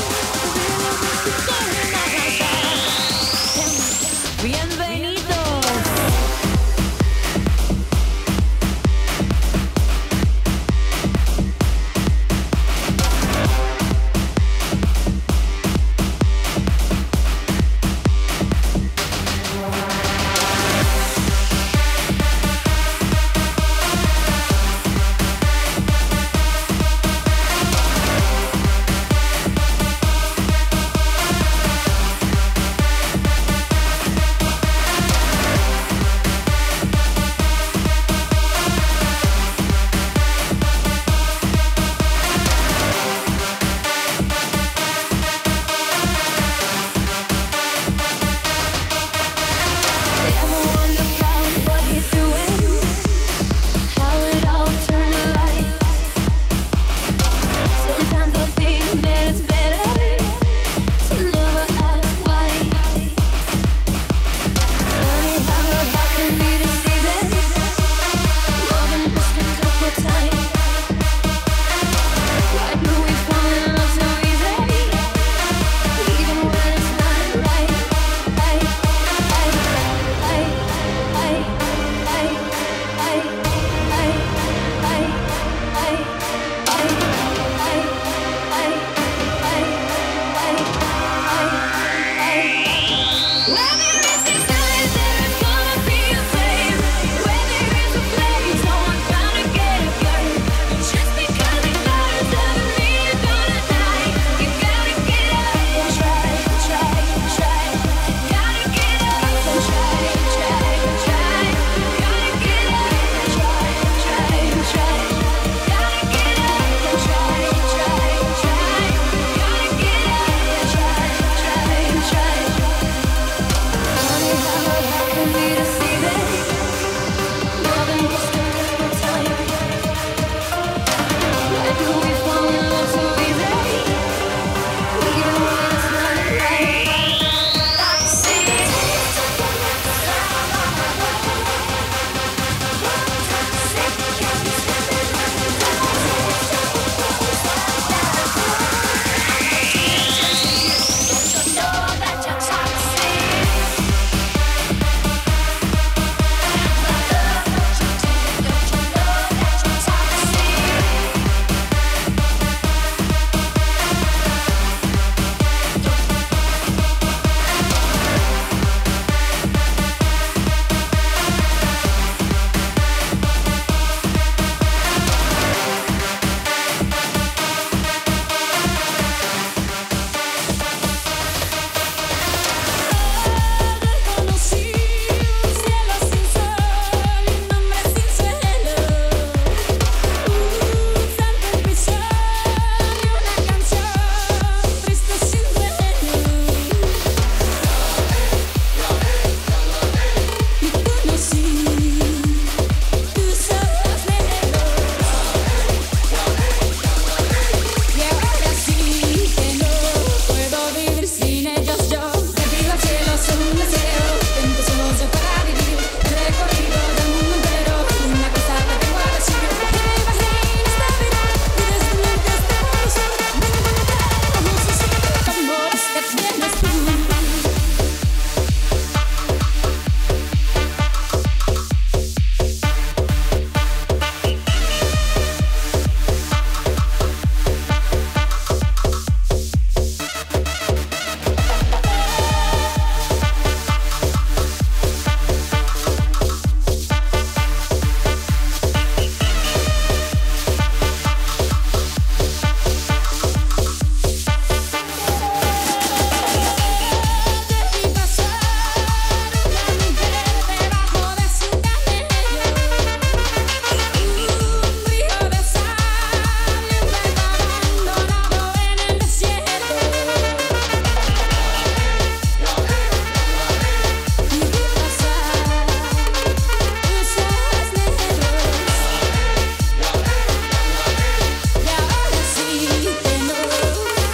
Bienvenidos.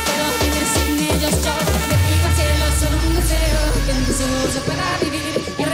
para vivir.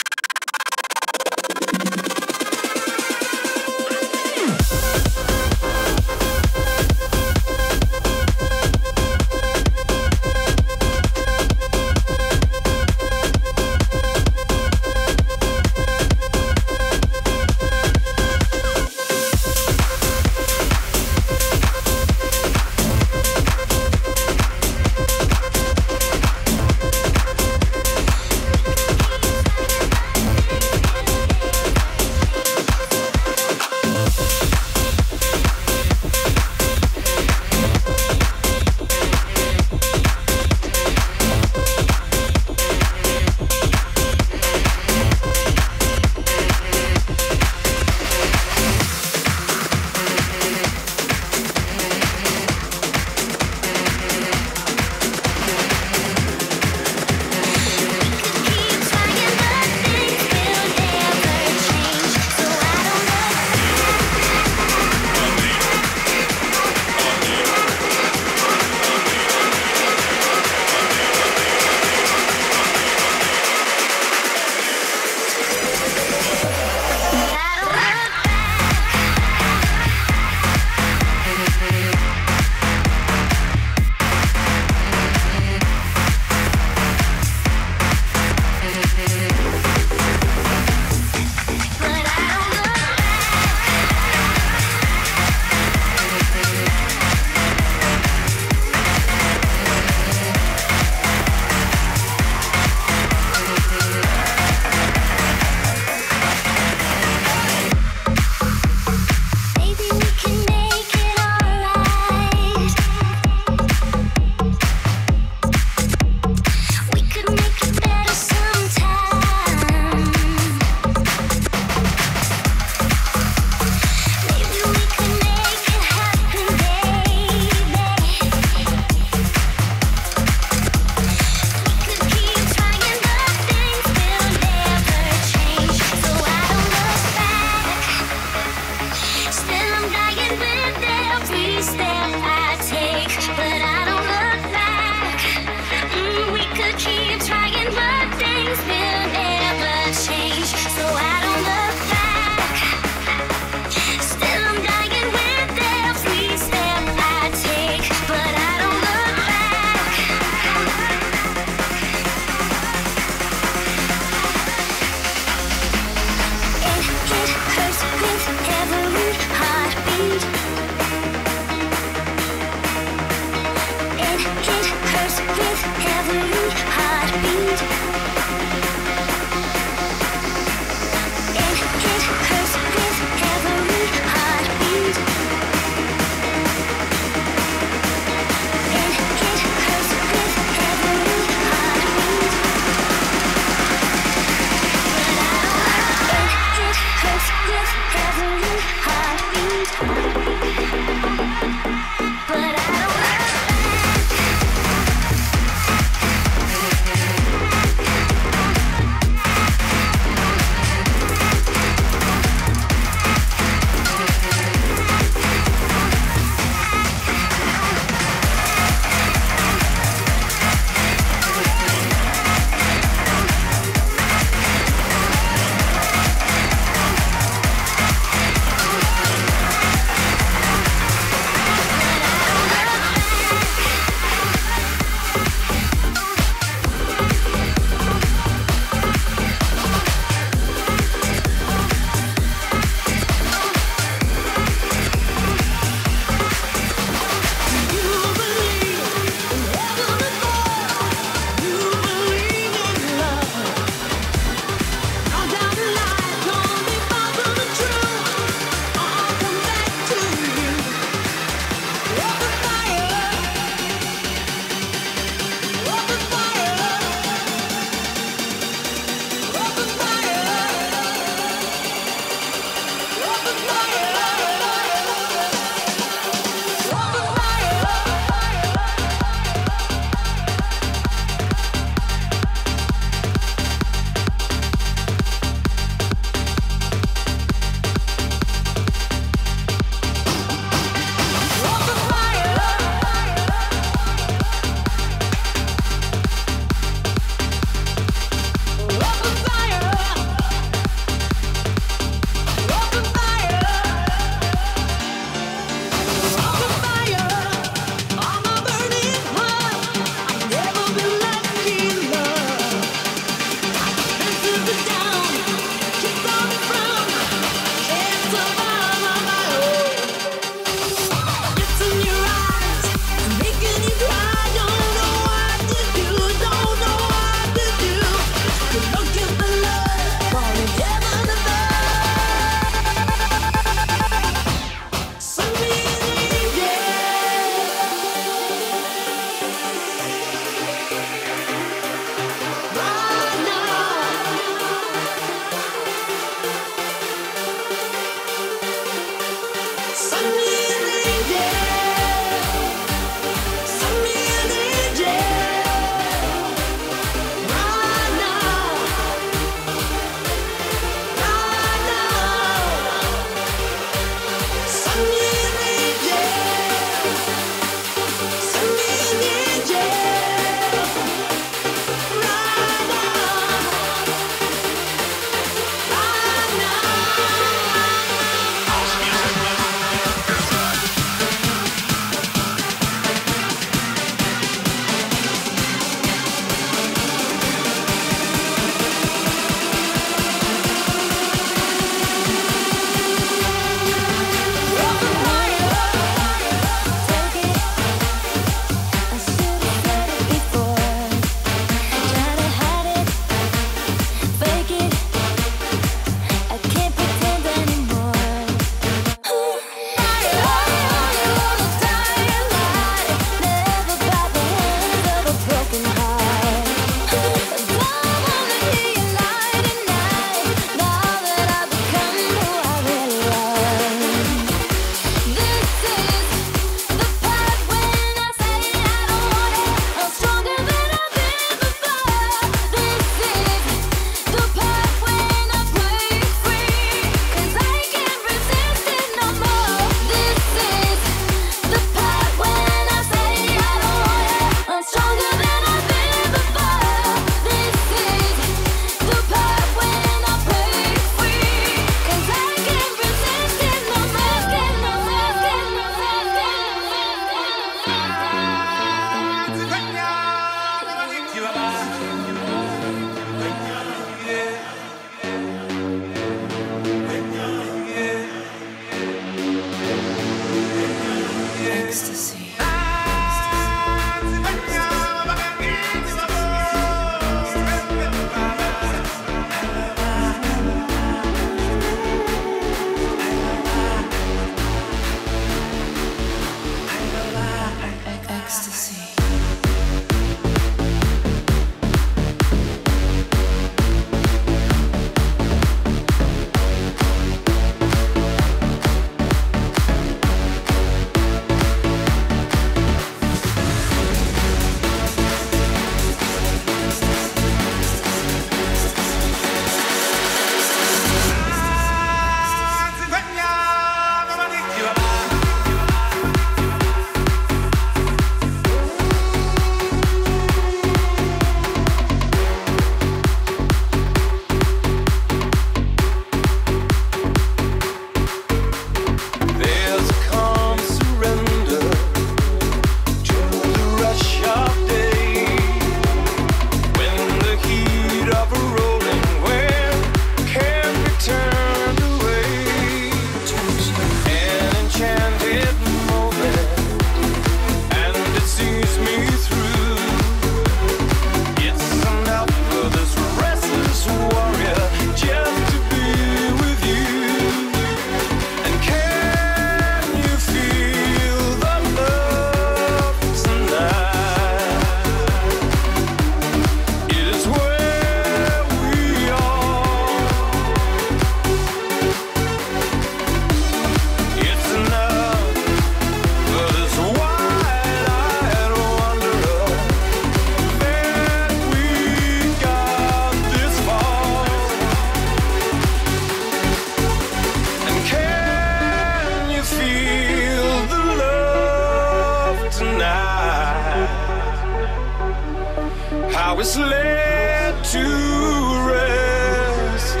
I was led to rest.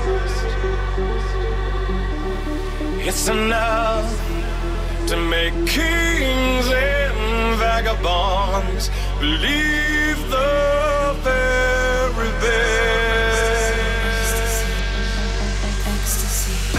It's enough to make kings and vagabonds believe the very best. Ecstasy.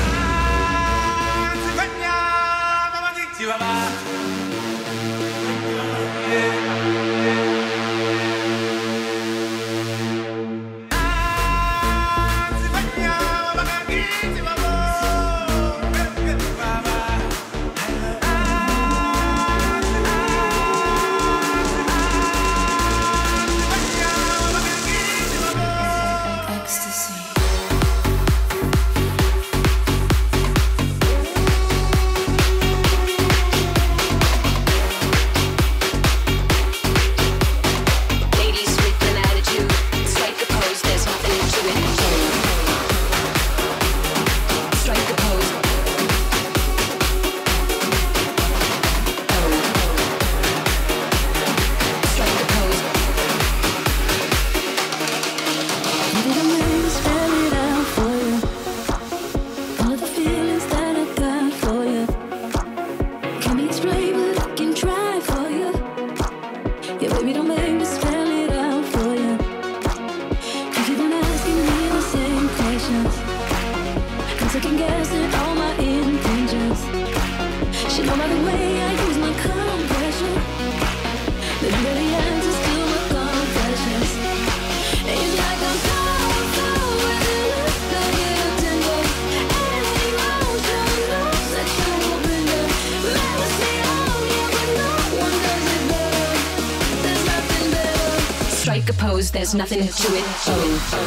Strike a pose, there's nothing to it. Oh, oh.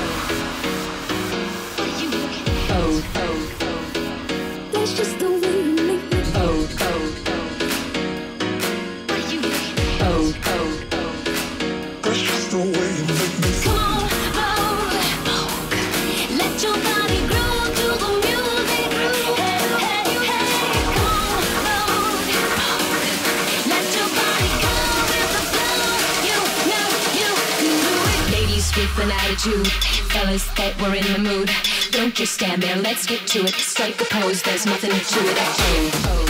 Oh, oh. That's just the way you make me. Oh, oh. Oh, oh. That's just the way you make me. Come on, oh, let your body groove to the music. Hey, hey, hey. Come on, oh, let your body go with the flow. You know you can do it. Ladies with an attitude, fellas that were in the mood. Don't just stand there, let's get to it. Strike a pose, there's nothing to it. Oh, oh.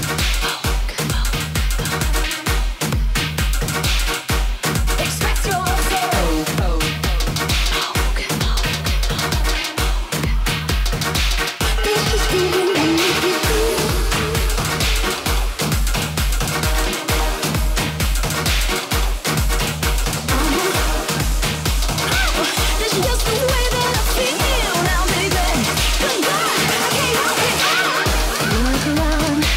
Express yourself. Oh, oh. That's just the way you make me feel. This is just the way that I feel now, baby. Goodbye, I can't help it. You look around,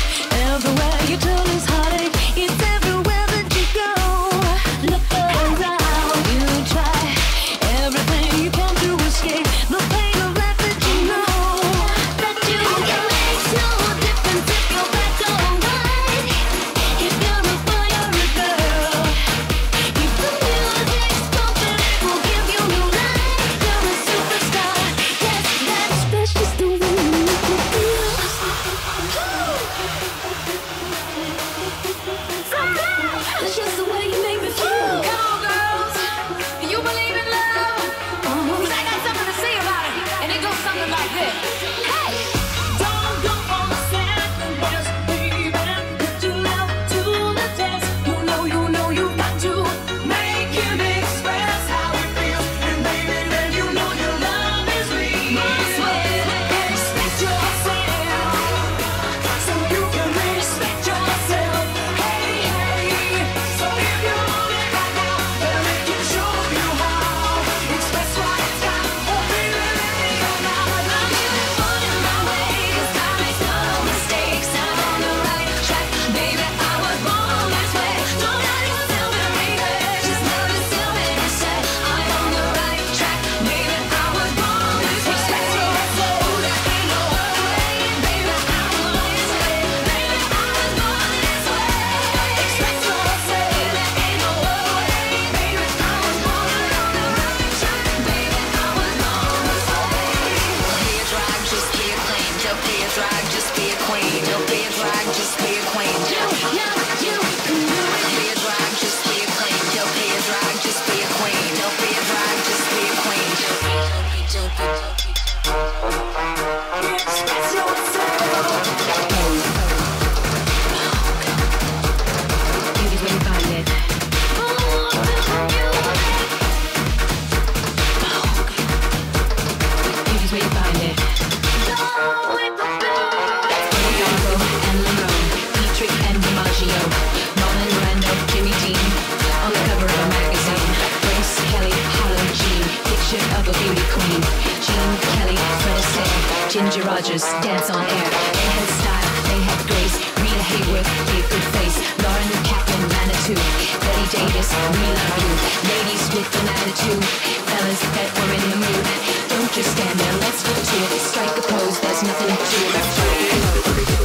Rogers, dance on air. They had style, they had grace. Rita Hayworth gave good face. Lauren Kaplan, Manitou. Betty Davis, we love you. Ladies with an attitude, fellas that were in the mood. Don't just stand there, let's get to it. Strike a pose, there's nothing to it.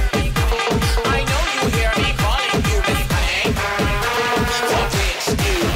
You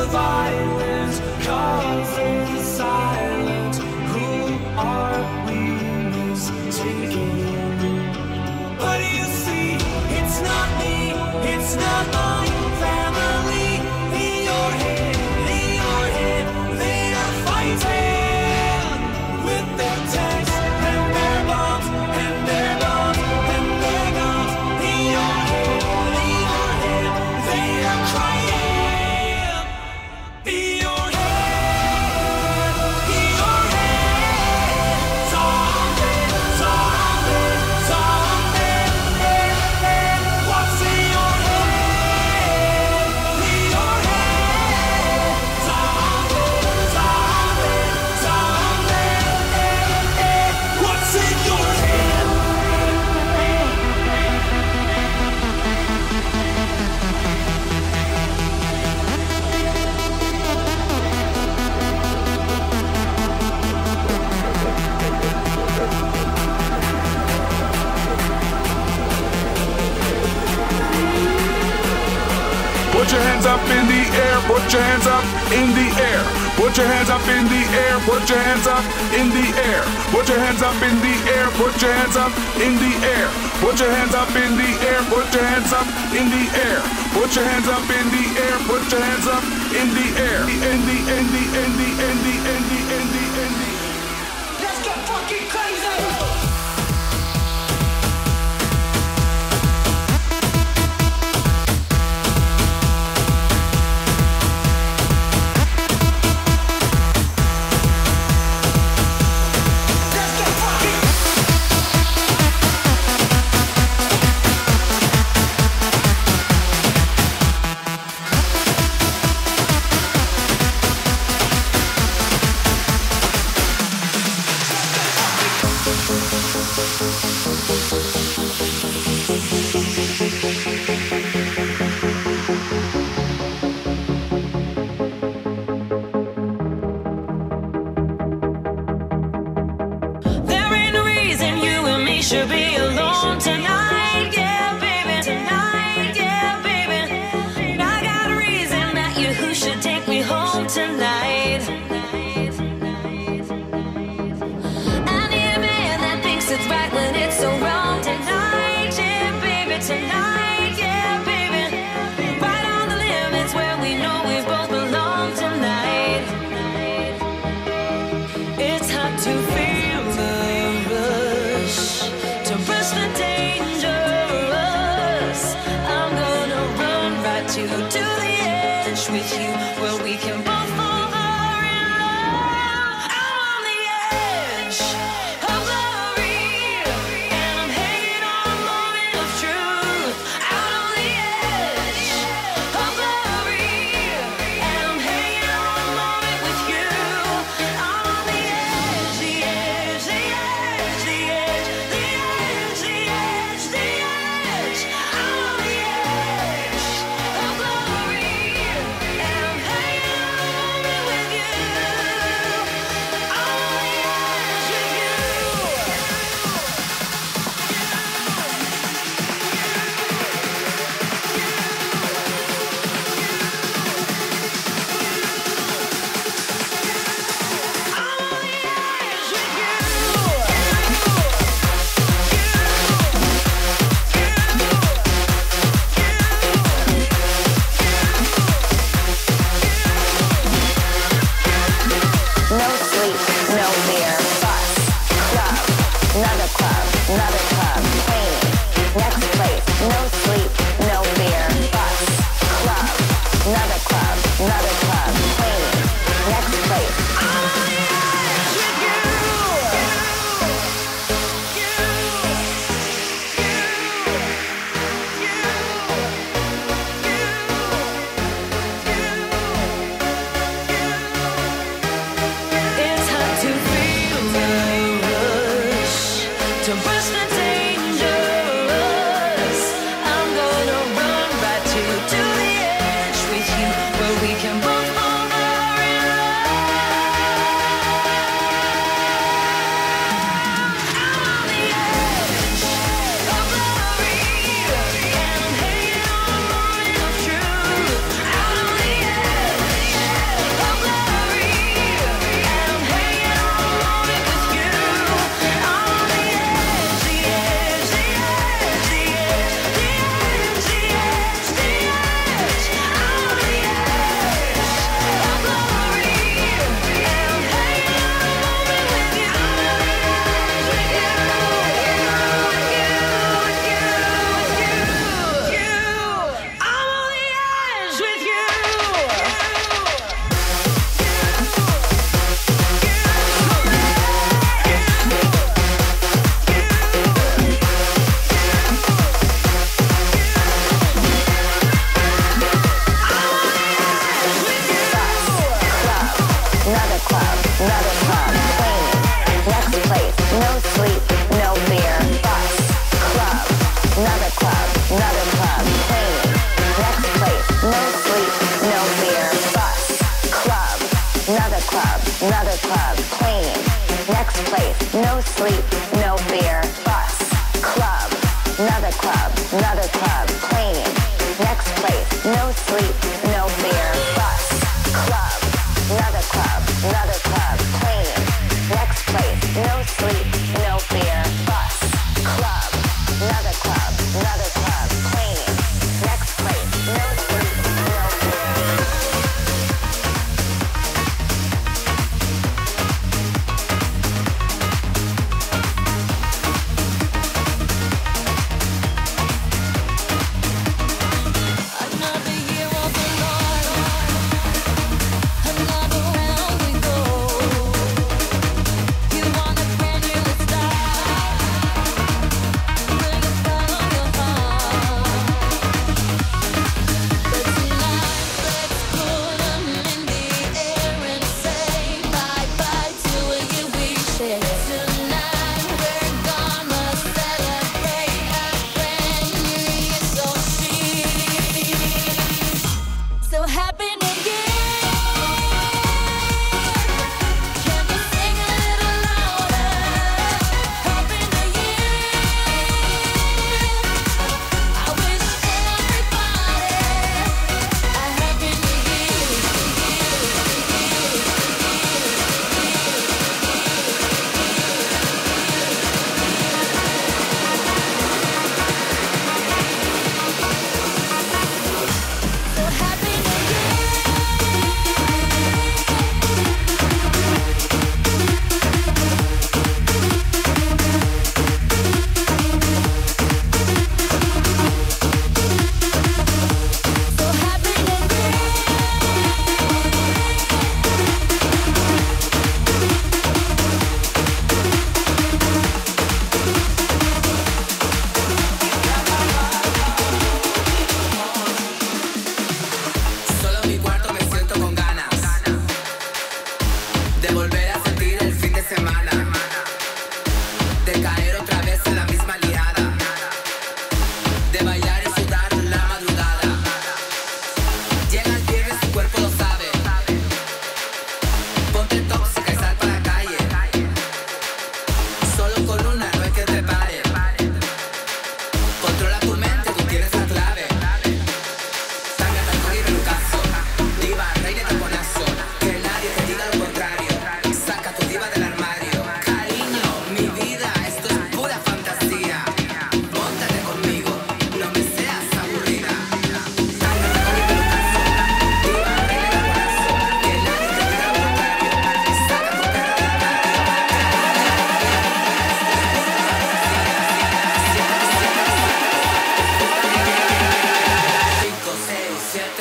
violence causes silence. Who are we mistaken? But you see, it's not me, it's not my family. In your head, in your head, they are fighting with their tanks and their bombs and their bombs and their guns. In your head, in your head, they are crying. In your head, in your head, zombie, zombie, zombie. What's in your head? In your head, zombie, zombie, zombie. What's in your head? Put your hands up in the air, put your hands up in the air. Put your hands up in the air, put your hands up in the air. Put your hands up in the air, put your hands up in the air. Put your hands up in the air, put your hands up in the air. Put your hands up in the air, put your hands up in the air. In the, in the, in the, in the, in the, in the, in the. Let's get fucking crazy! There ain't no reason you and me should be alone tonight, yeah, baby. Tonight, yeah, baby. I got a reason that you who should take me home tonight. I need a man that thinks it's right when it's so wrong tonight, yeah, baby. Tonight, yeah, baby. Right on the limits where we know we both belong tonight. It's hard to feel the rush, to rush the dangerous. I'm gonna run right to, to the edge with you, where we can both fall in love. I'm on the edge of glory, and I'm hanging on a moment of truth. Out on the edge of glory, and I'm hanging on a moment with you. I'm on the edge, the edge, the edge, the edge, the edge, the edge, the edge. I'm on the edge of glory, and I'm hanging on a another club, clean. Next place, no sleep, no fear, bus, club, another club, another club, clean. Next place, no sleep, no fear, bus, club, another club, another club, clean. Next place, no sleep, no fear, bus, club, another club, another club, clean. Next place, no sleep, no fear. Another year of the Lord, another round we go. You want a brand new start, bring a smile on your heart. But tonight, let's put 'em in the air and say bye bye to a year we shared. Tonight we're gonna celebrate a brand new year so sweet. So happy New Year! Can you sing a little louder? Happy New Year! I wish everybody a happy New So happy New So happy Solo en mi cuarto me siento con ganas de volver a sentir el fin de semana, de caer otra vez en la misma liada, de bailar y sudar la madrugada. Llega el viernes, tu cuerpo lo sabe. Ponte tóxica y sal para la calle. Solo con una no es que te pare. Controla tu mente, tú tienes la clave. Tanga, talco y pelucazo. Diva, reina y taponazo. Que nadie te diga lo contrario. Saca tu diva del armario. Cariño, mi vida, esto es pura fantasía. Móntate conmigo, no me seas aburrida. Tanga, talco y pelucazo. Diva, reina y taponazo. Que nadie te diga lo contrario. Saca tu perro del armario. Cinco, seis, siete.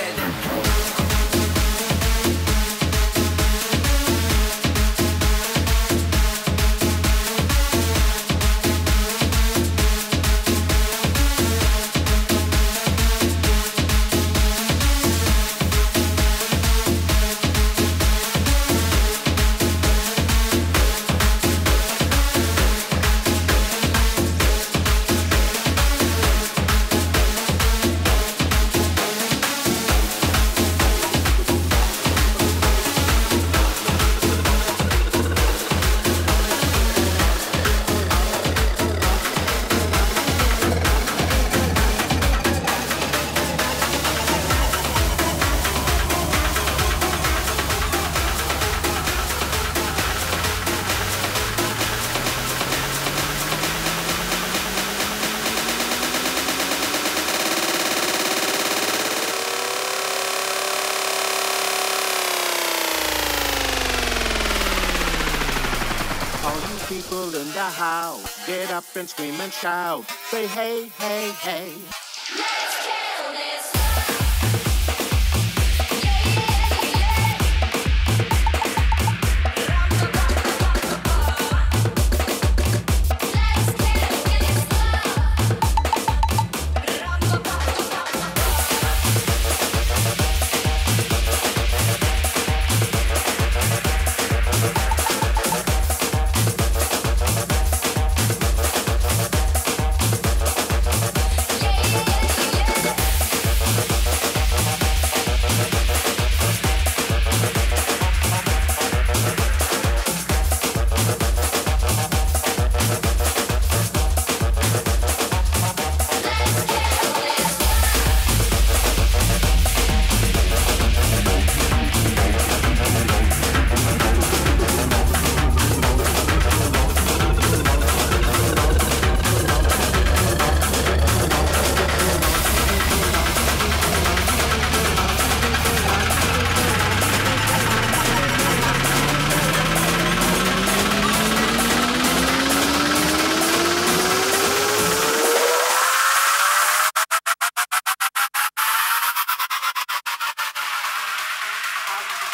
All you people in the house, get up and scream and shout. Say hey, hey, hey. Year!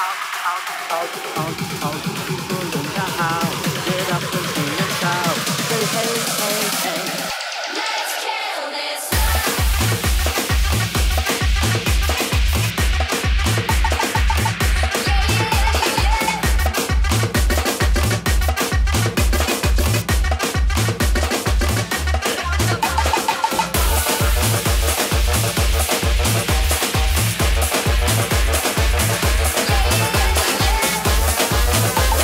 All the people in the house, get up and scream and shout. Say hey, hey, hey. Let's kill this. Let's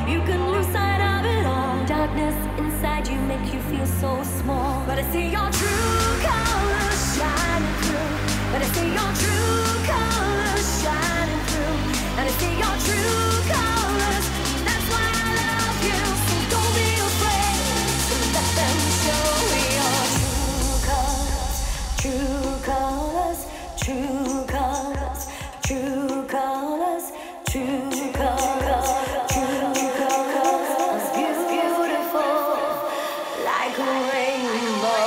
You can lose sight of it all. Darkness inside you make you feel so small. But I see your true colors shining through. But I see your true colors shining through. And I see your true colors. That's why I love you. So don't be afraid to let them show your true colors. True colors. True colors. True colors. True colors. True colors. Beautiful like a rainbow.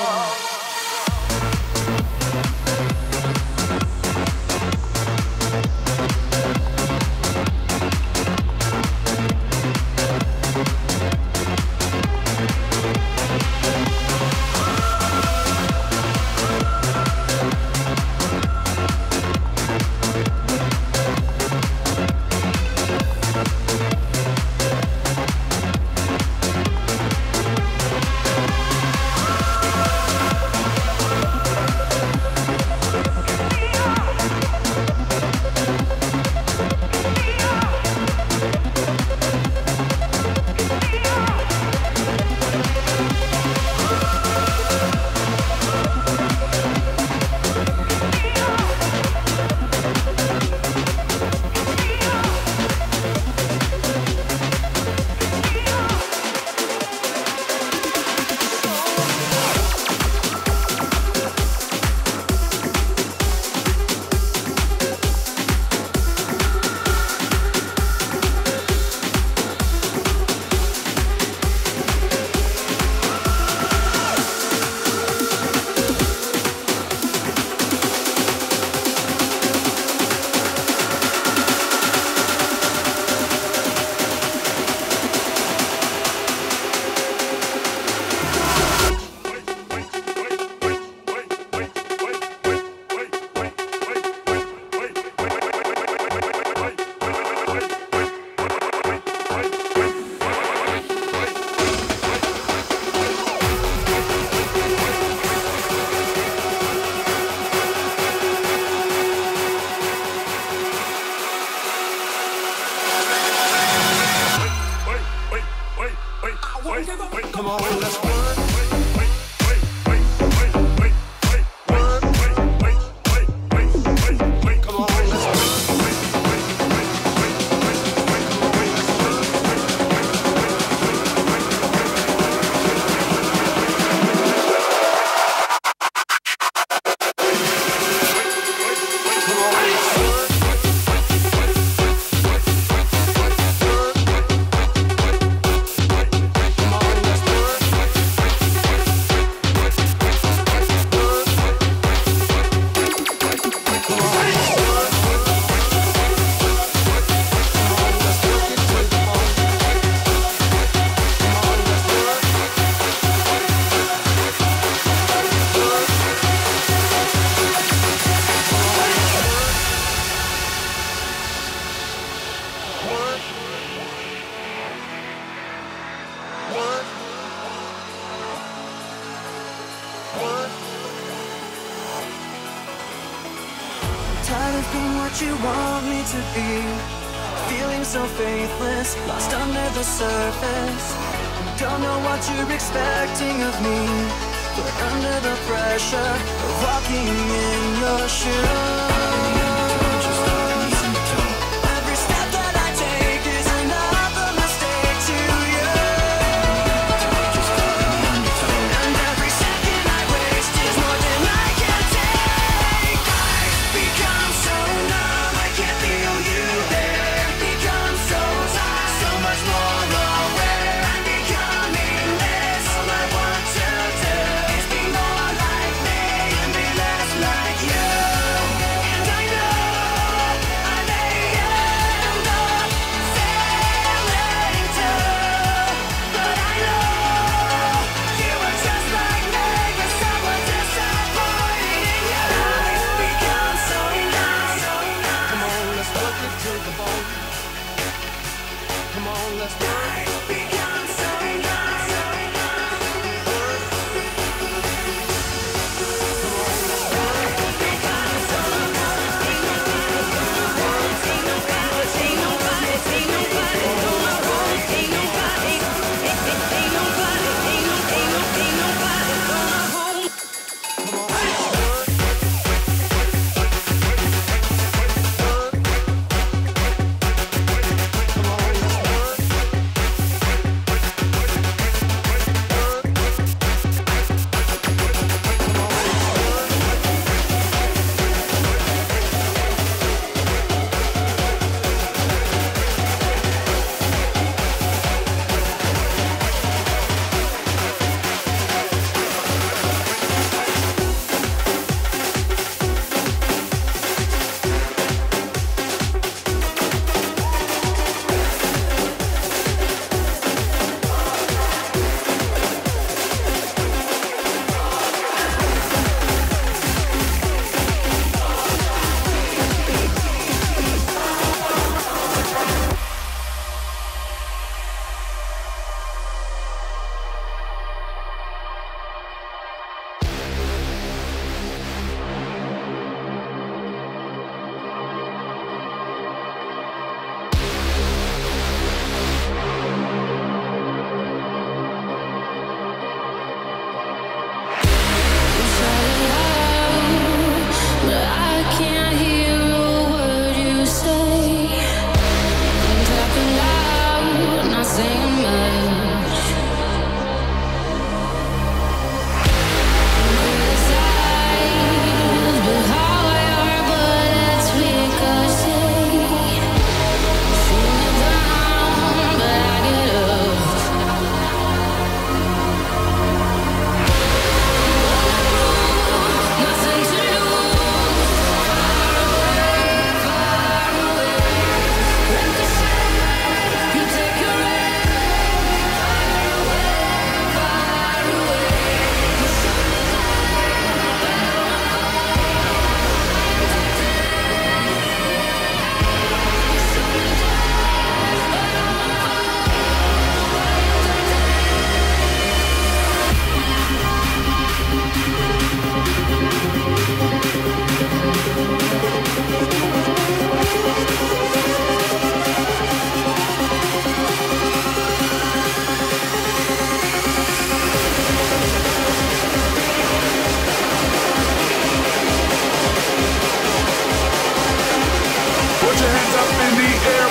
Come on, let's work. Tired of being what you want me to be, feeling so faithless, lost under the surface. Don't know what you're expecting of me, but under the pressure of walking in your shoes. Every step that I take is another mistake to you, and every second I waste is more than I can take. I've become so numb, I can't feel you there. Become so tired, so much more aware. I'm becoming less. All I want to do is be more like me and be less like you.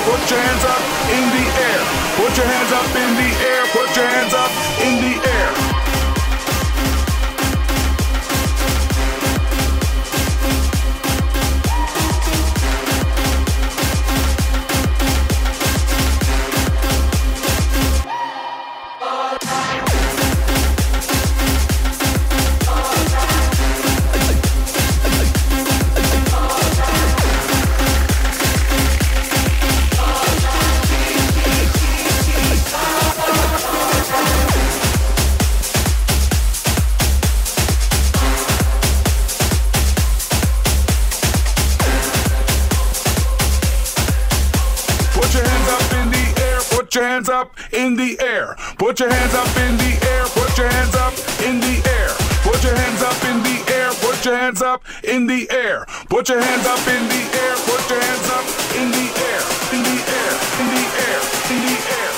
put your hands up in the air. Put your hands up in the air. Put your hands up in the air. Put your hands up in the air. Put your hands up in the air. Put your hands up in the air. Put your hands up in the air. Put your hands up in the air. Put your hands up in the air. Put your hands up in the air. In the air. In the air. In the air.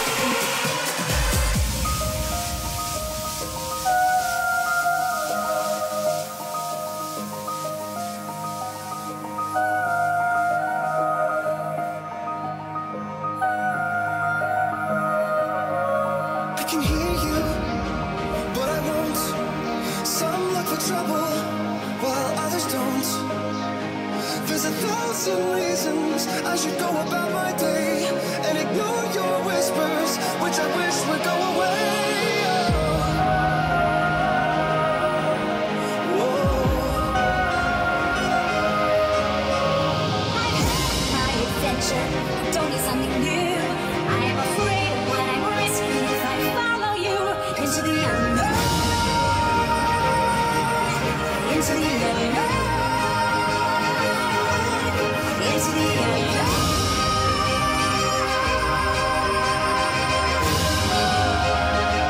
I can hear you, but I won't. Some look for trouble, while others don't. There's a thousand reasons I should go about my day and ignore your whispers, which I wish would go away. My adventure, don't need something new. I am afraid of what I'm risking if I follow you into the unknown. Into the unknown. Into the unknown.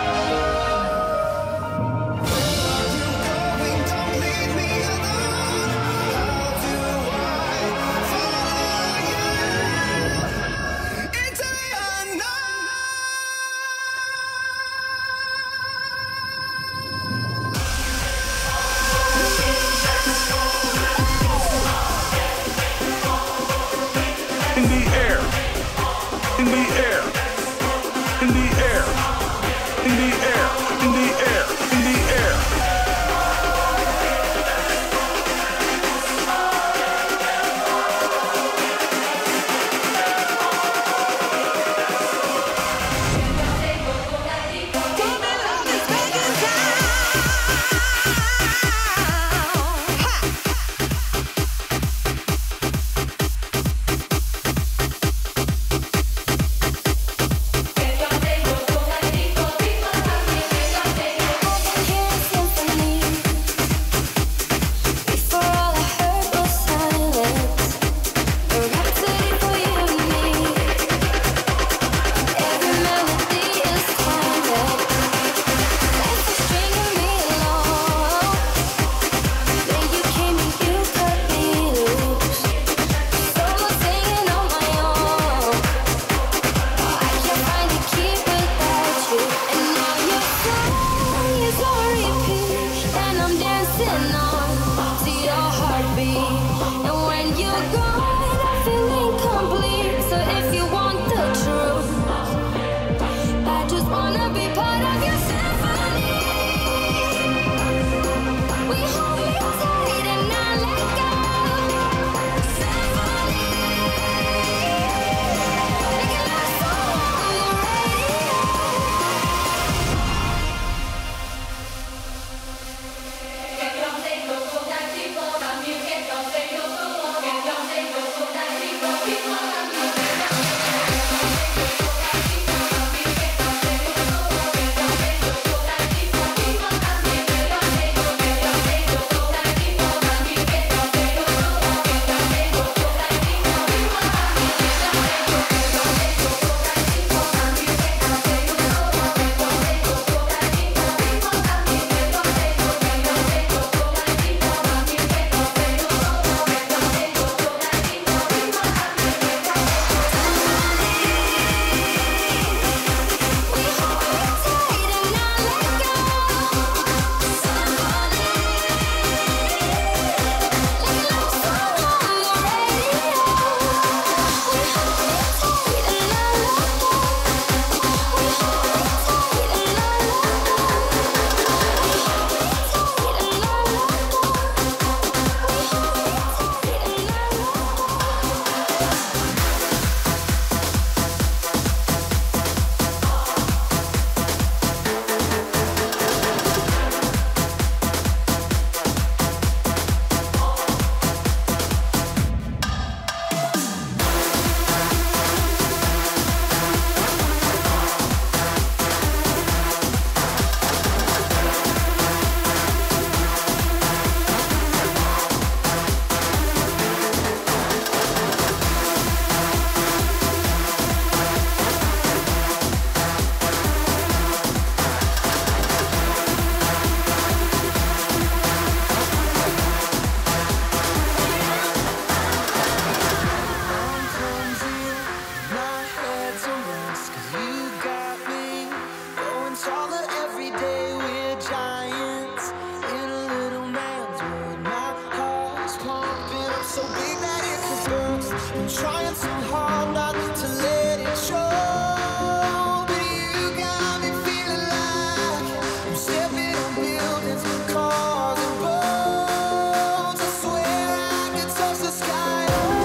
Been trying so hard not to let it show. But you got me feeling like I'm stepping on buildings, cars and boats. I swear I could touch the sky.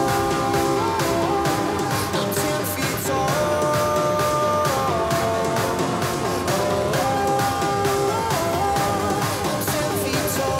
I'm ten feet tall. I'm ten feet tall.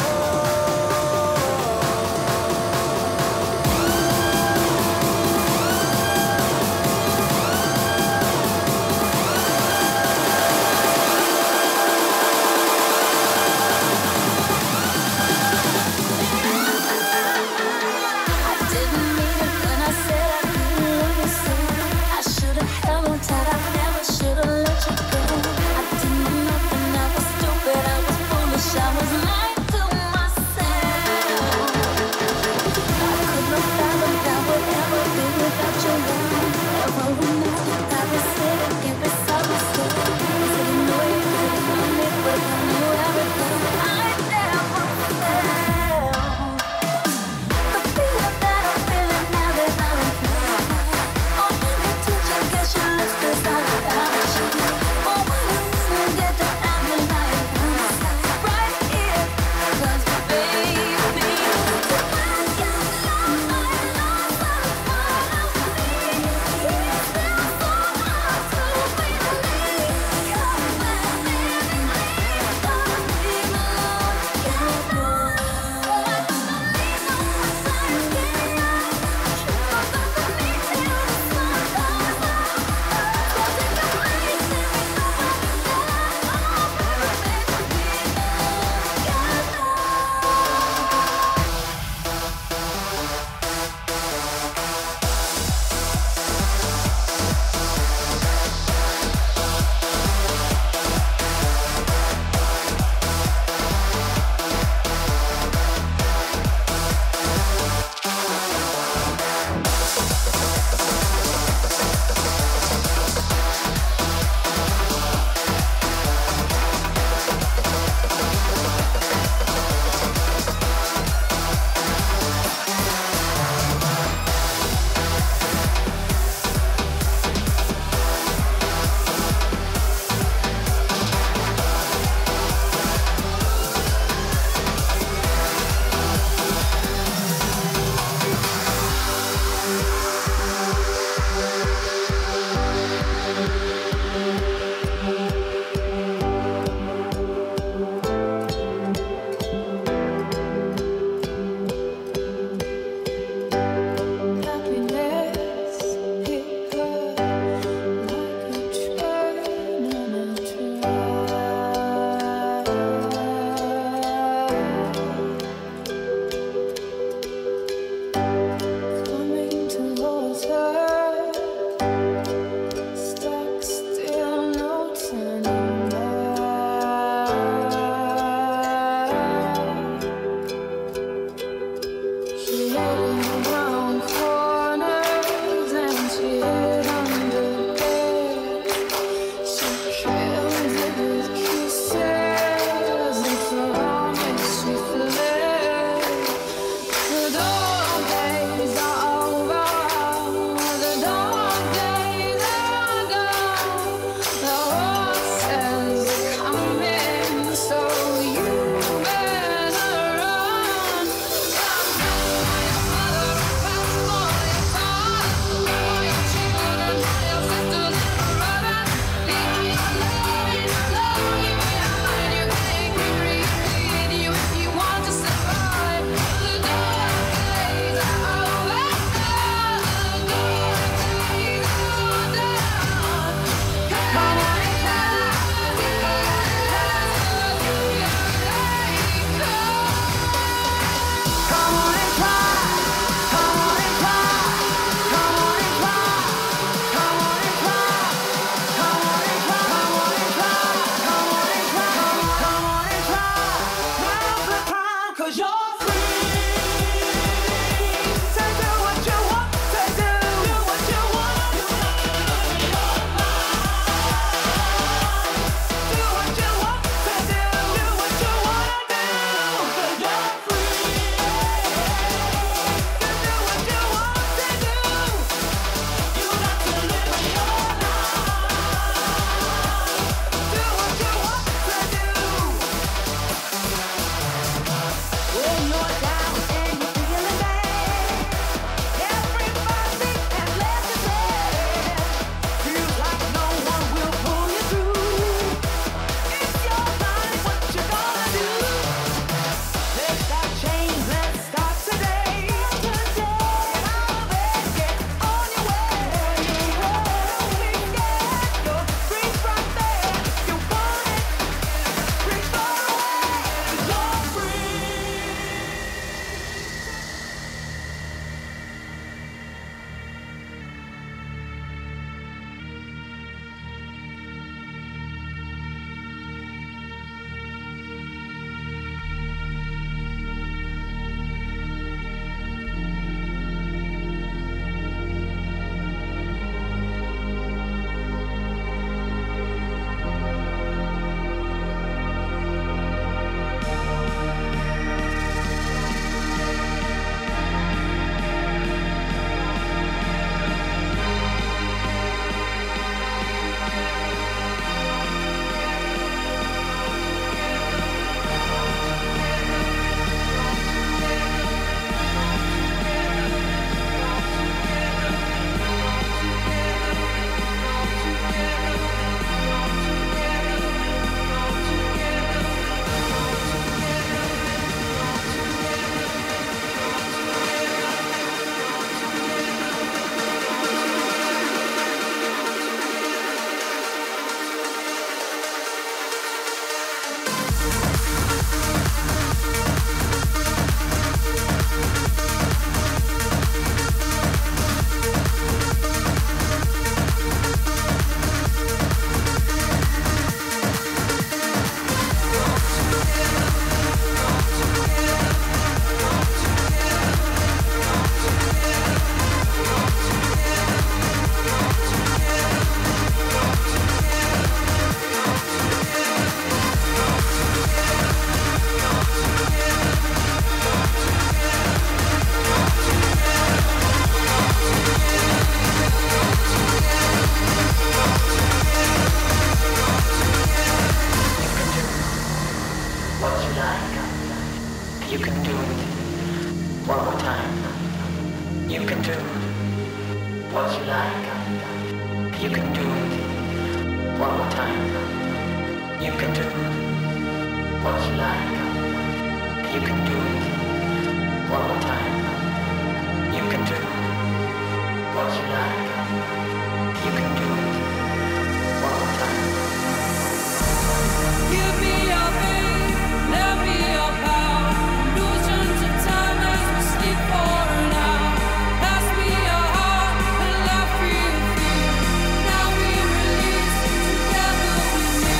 So you better run. You can do what you like. You can do it one more time. You can do what you like. You can do it one more time. You can do what you like. You can do it one more time. Give me your faith, let me your power. Illusions of time as we sleep for an hour. Pass me your heart and let free of fear. Now we release together with me.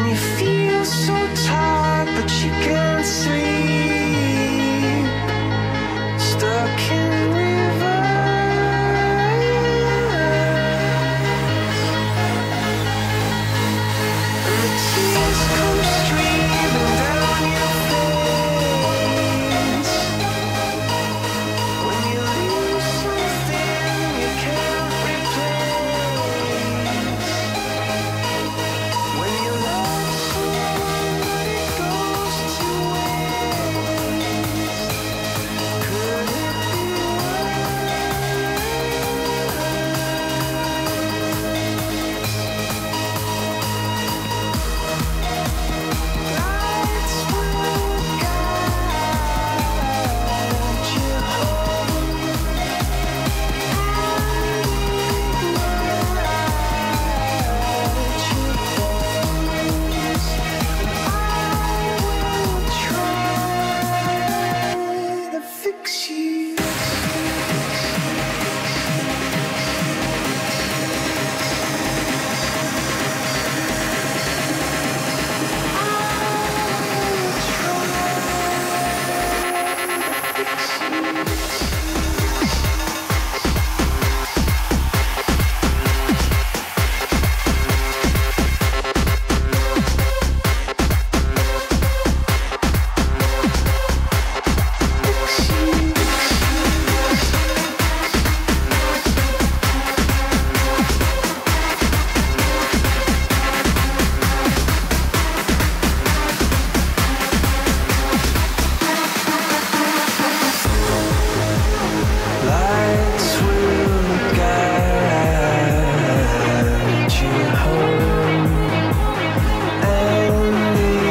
you feel so tired but you can't sleep, stuck in reverse, and the tears come streaming down your face when you lose something you can't replace. When you love someone, it goes to waste. Could it be lights will guide you home, and you bones, and I will try to fix you. Lights will guide you home and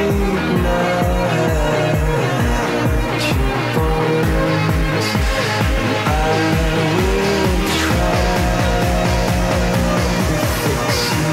ignite your bones, and I will try to fix you.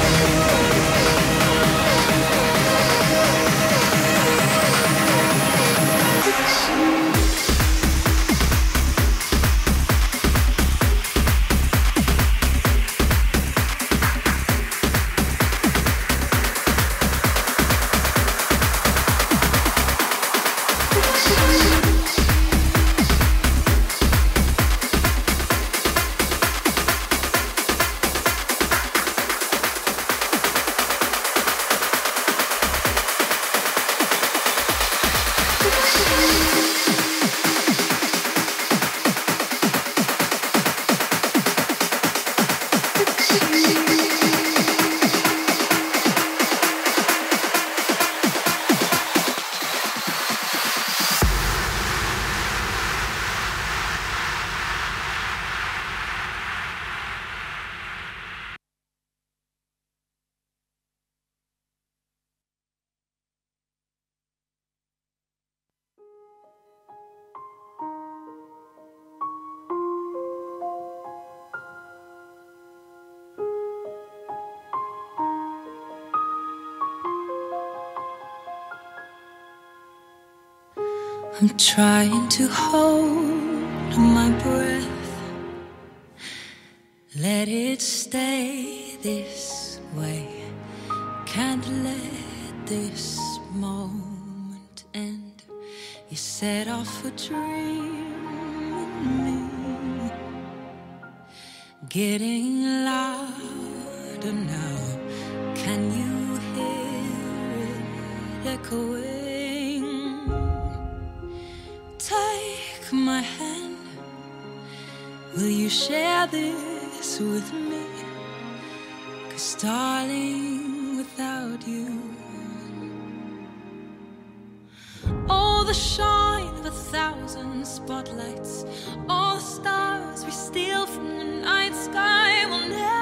I'm trying to hold my breath, let it stay this way. Can't let this moment end. You set off a dream in me, getting louder now. Can you hear it echoing? Take my hand. Will you share this with me? 'Cause darling, without you, all the shine of a thousand spotlights, all the stars we steal from the night sky will never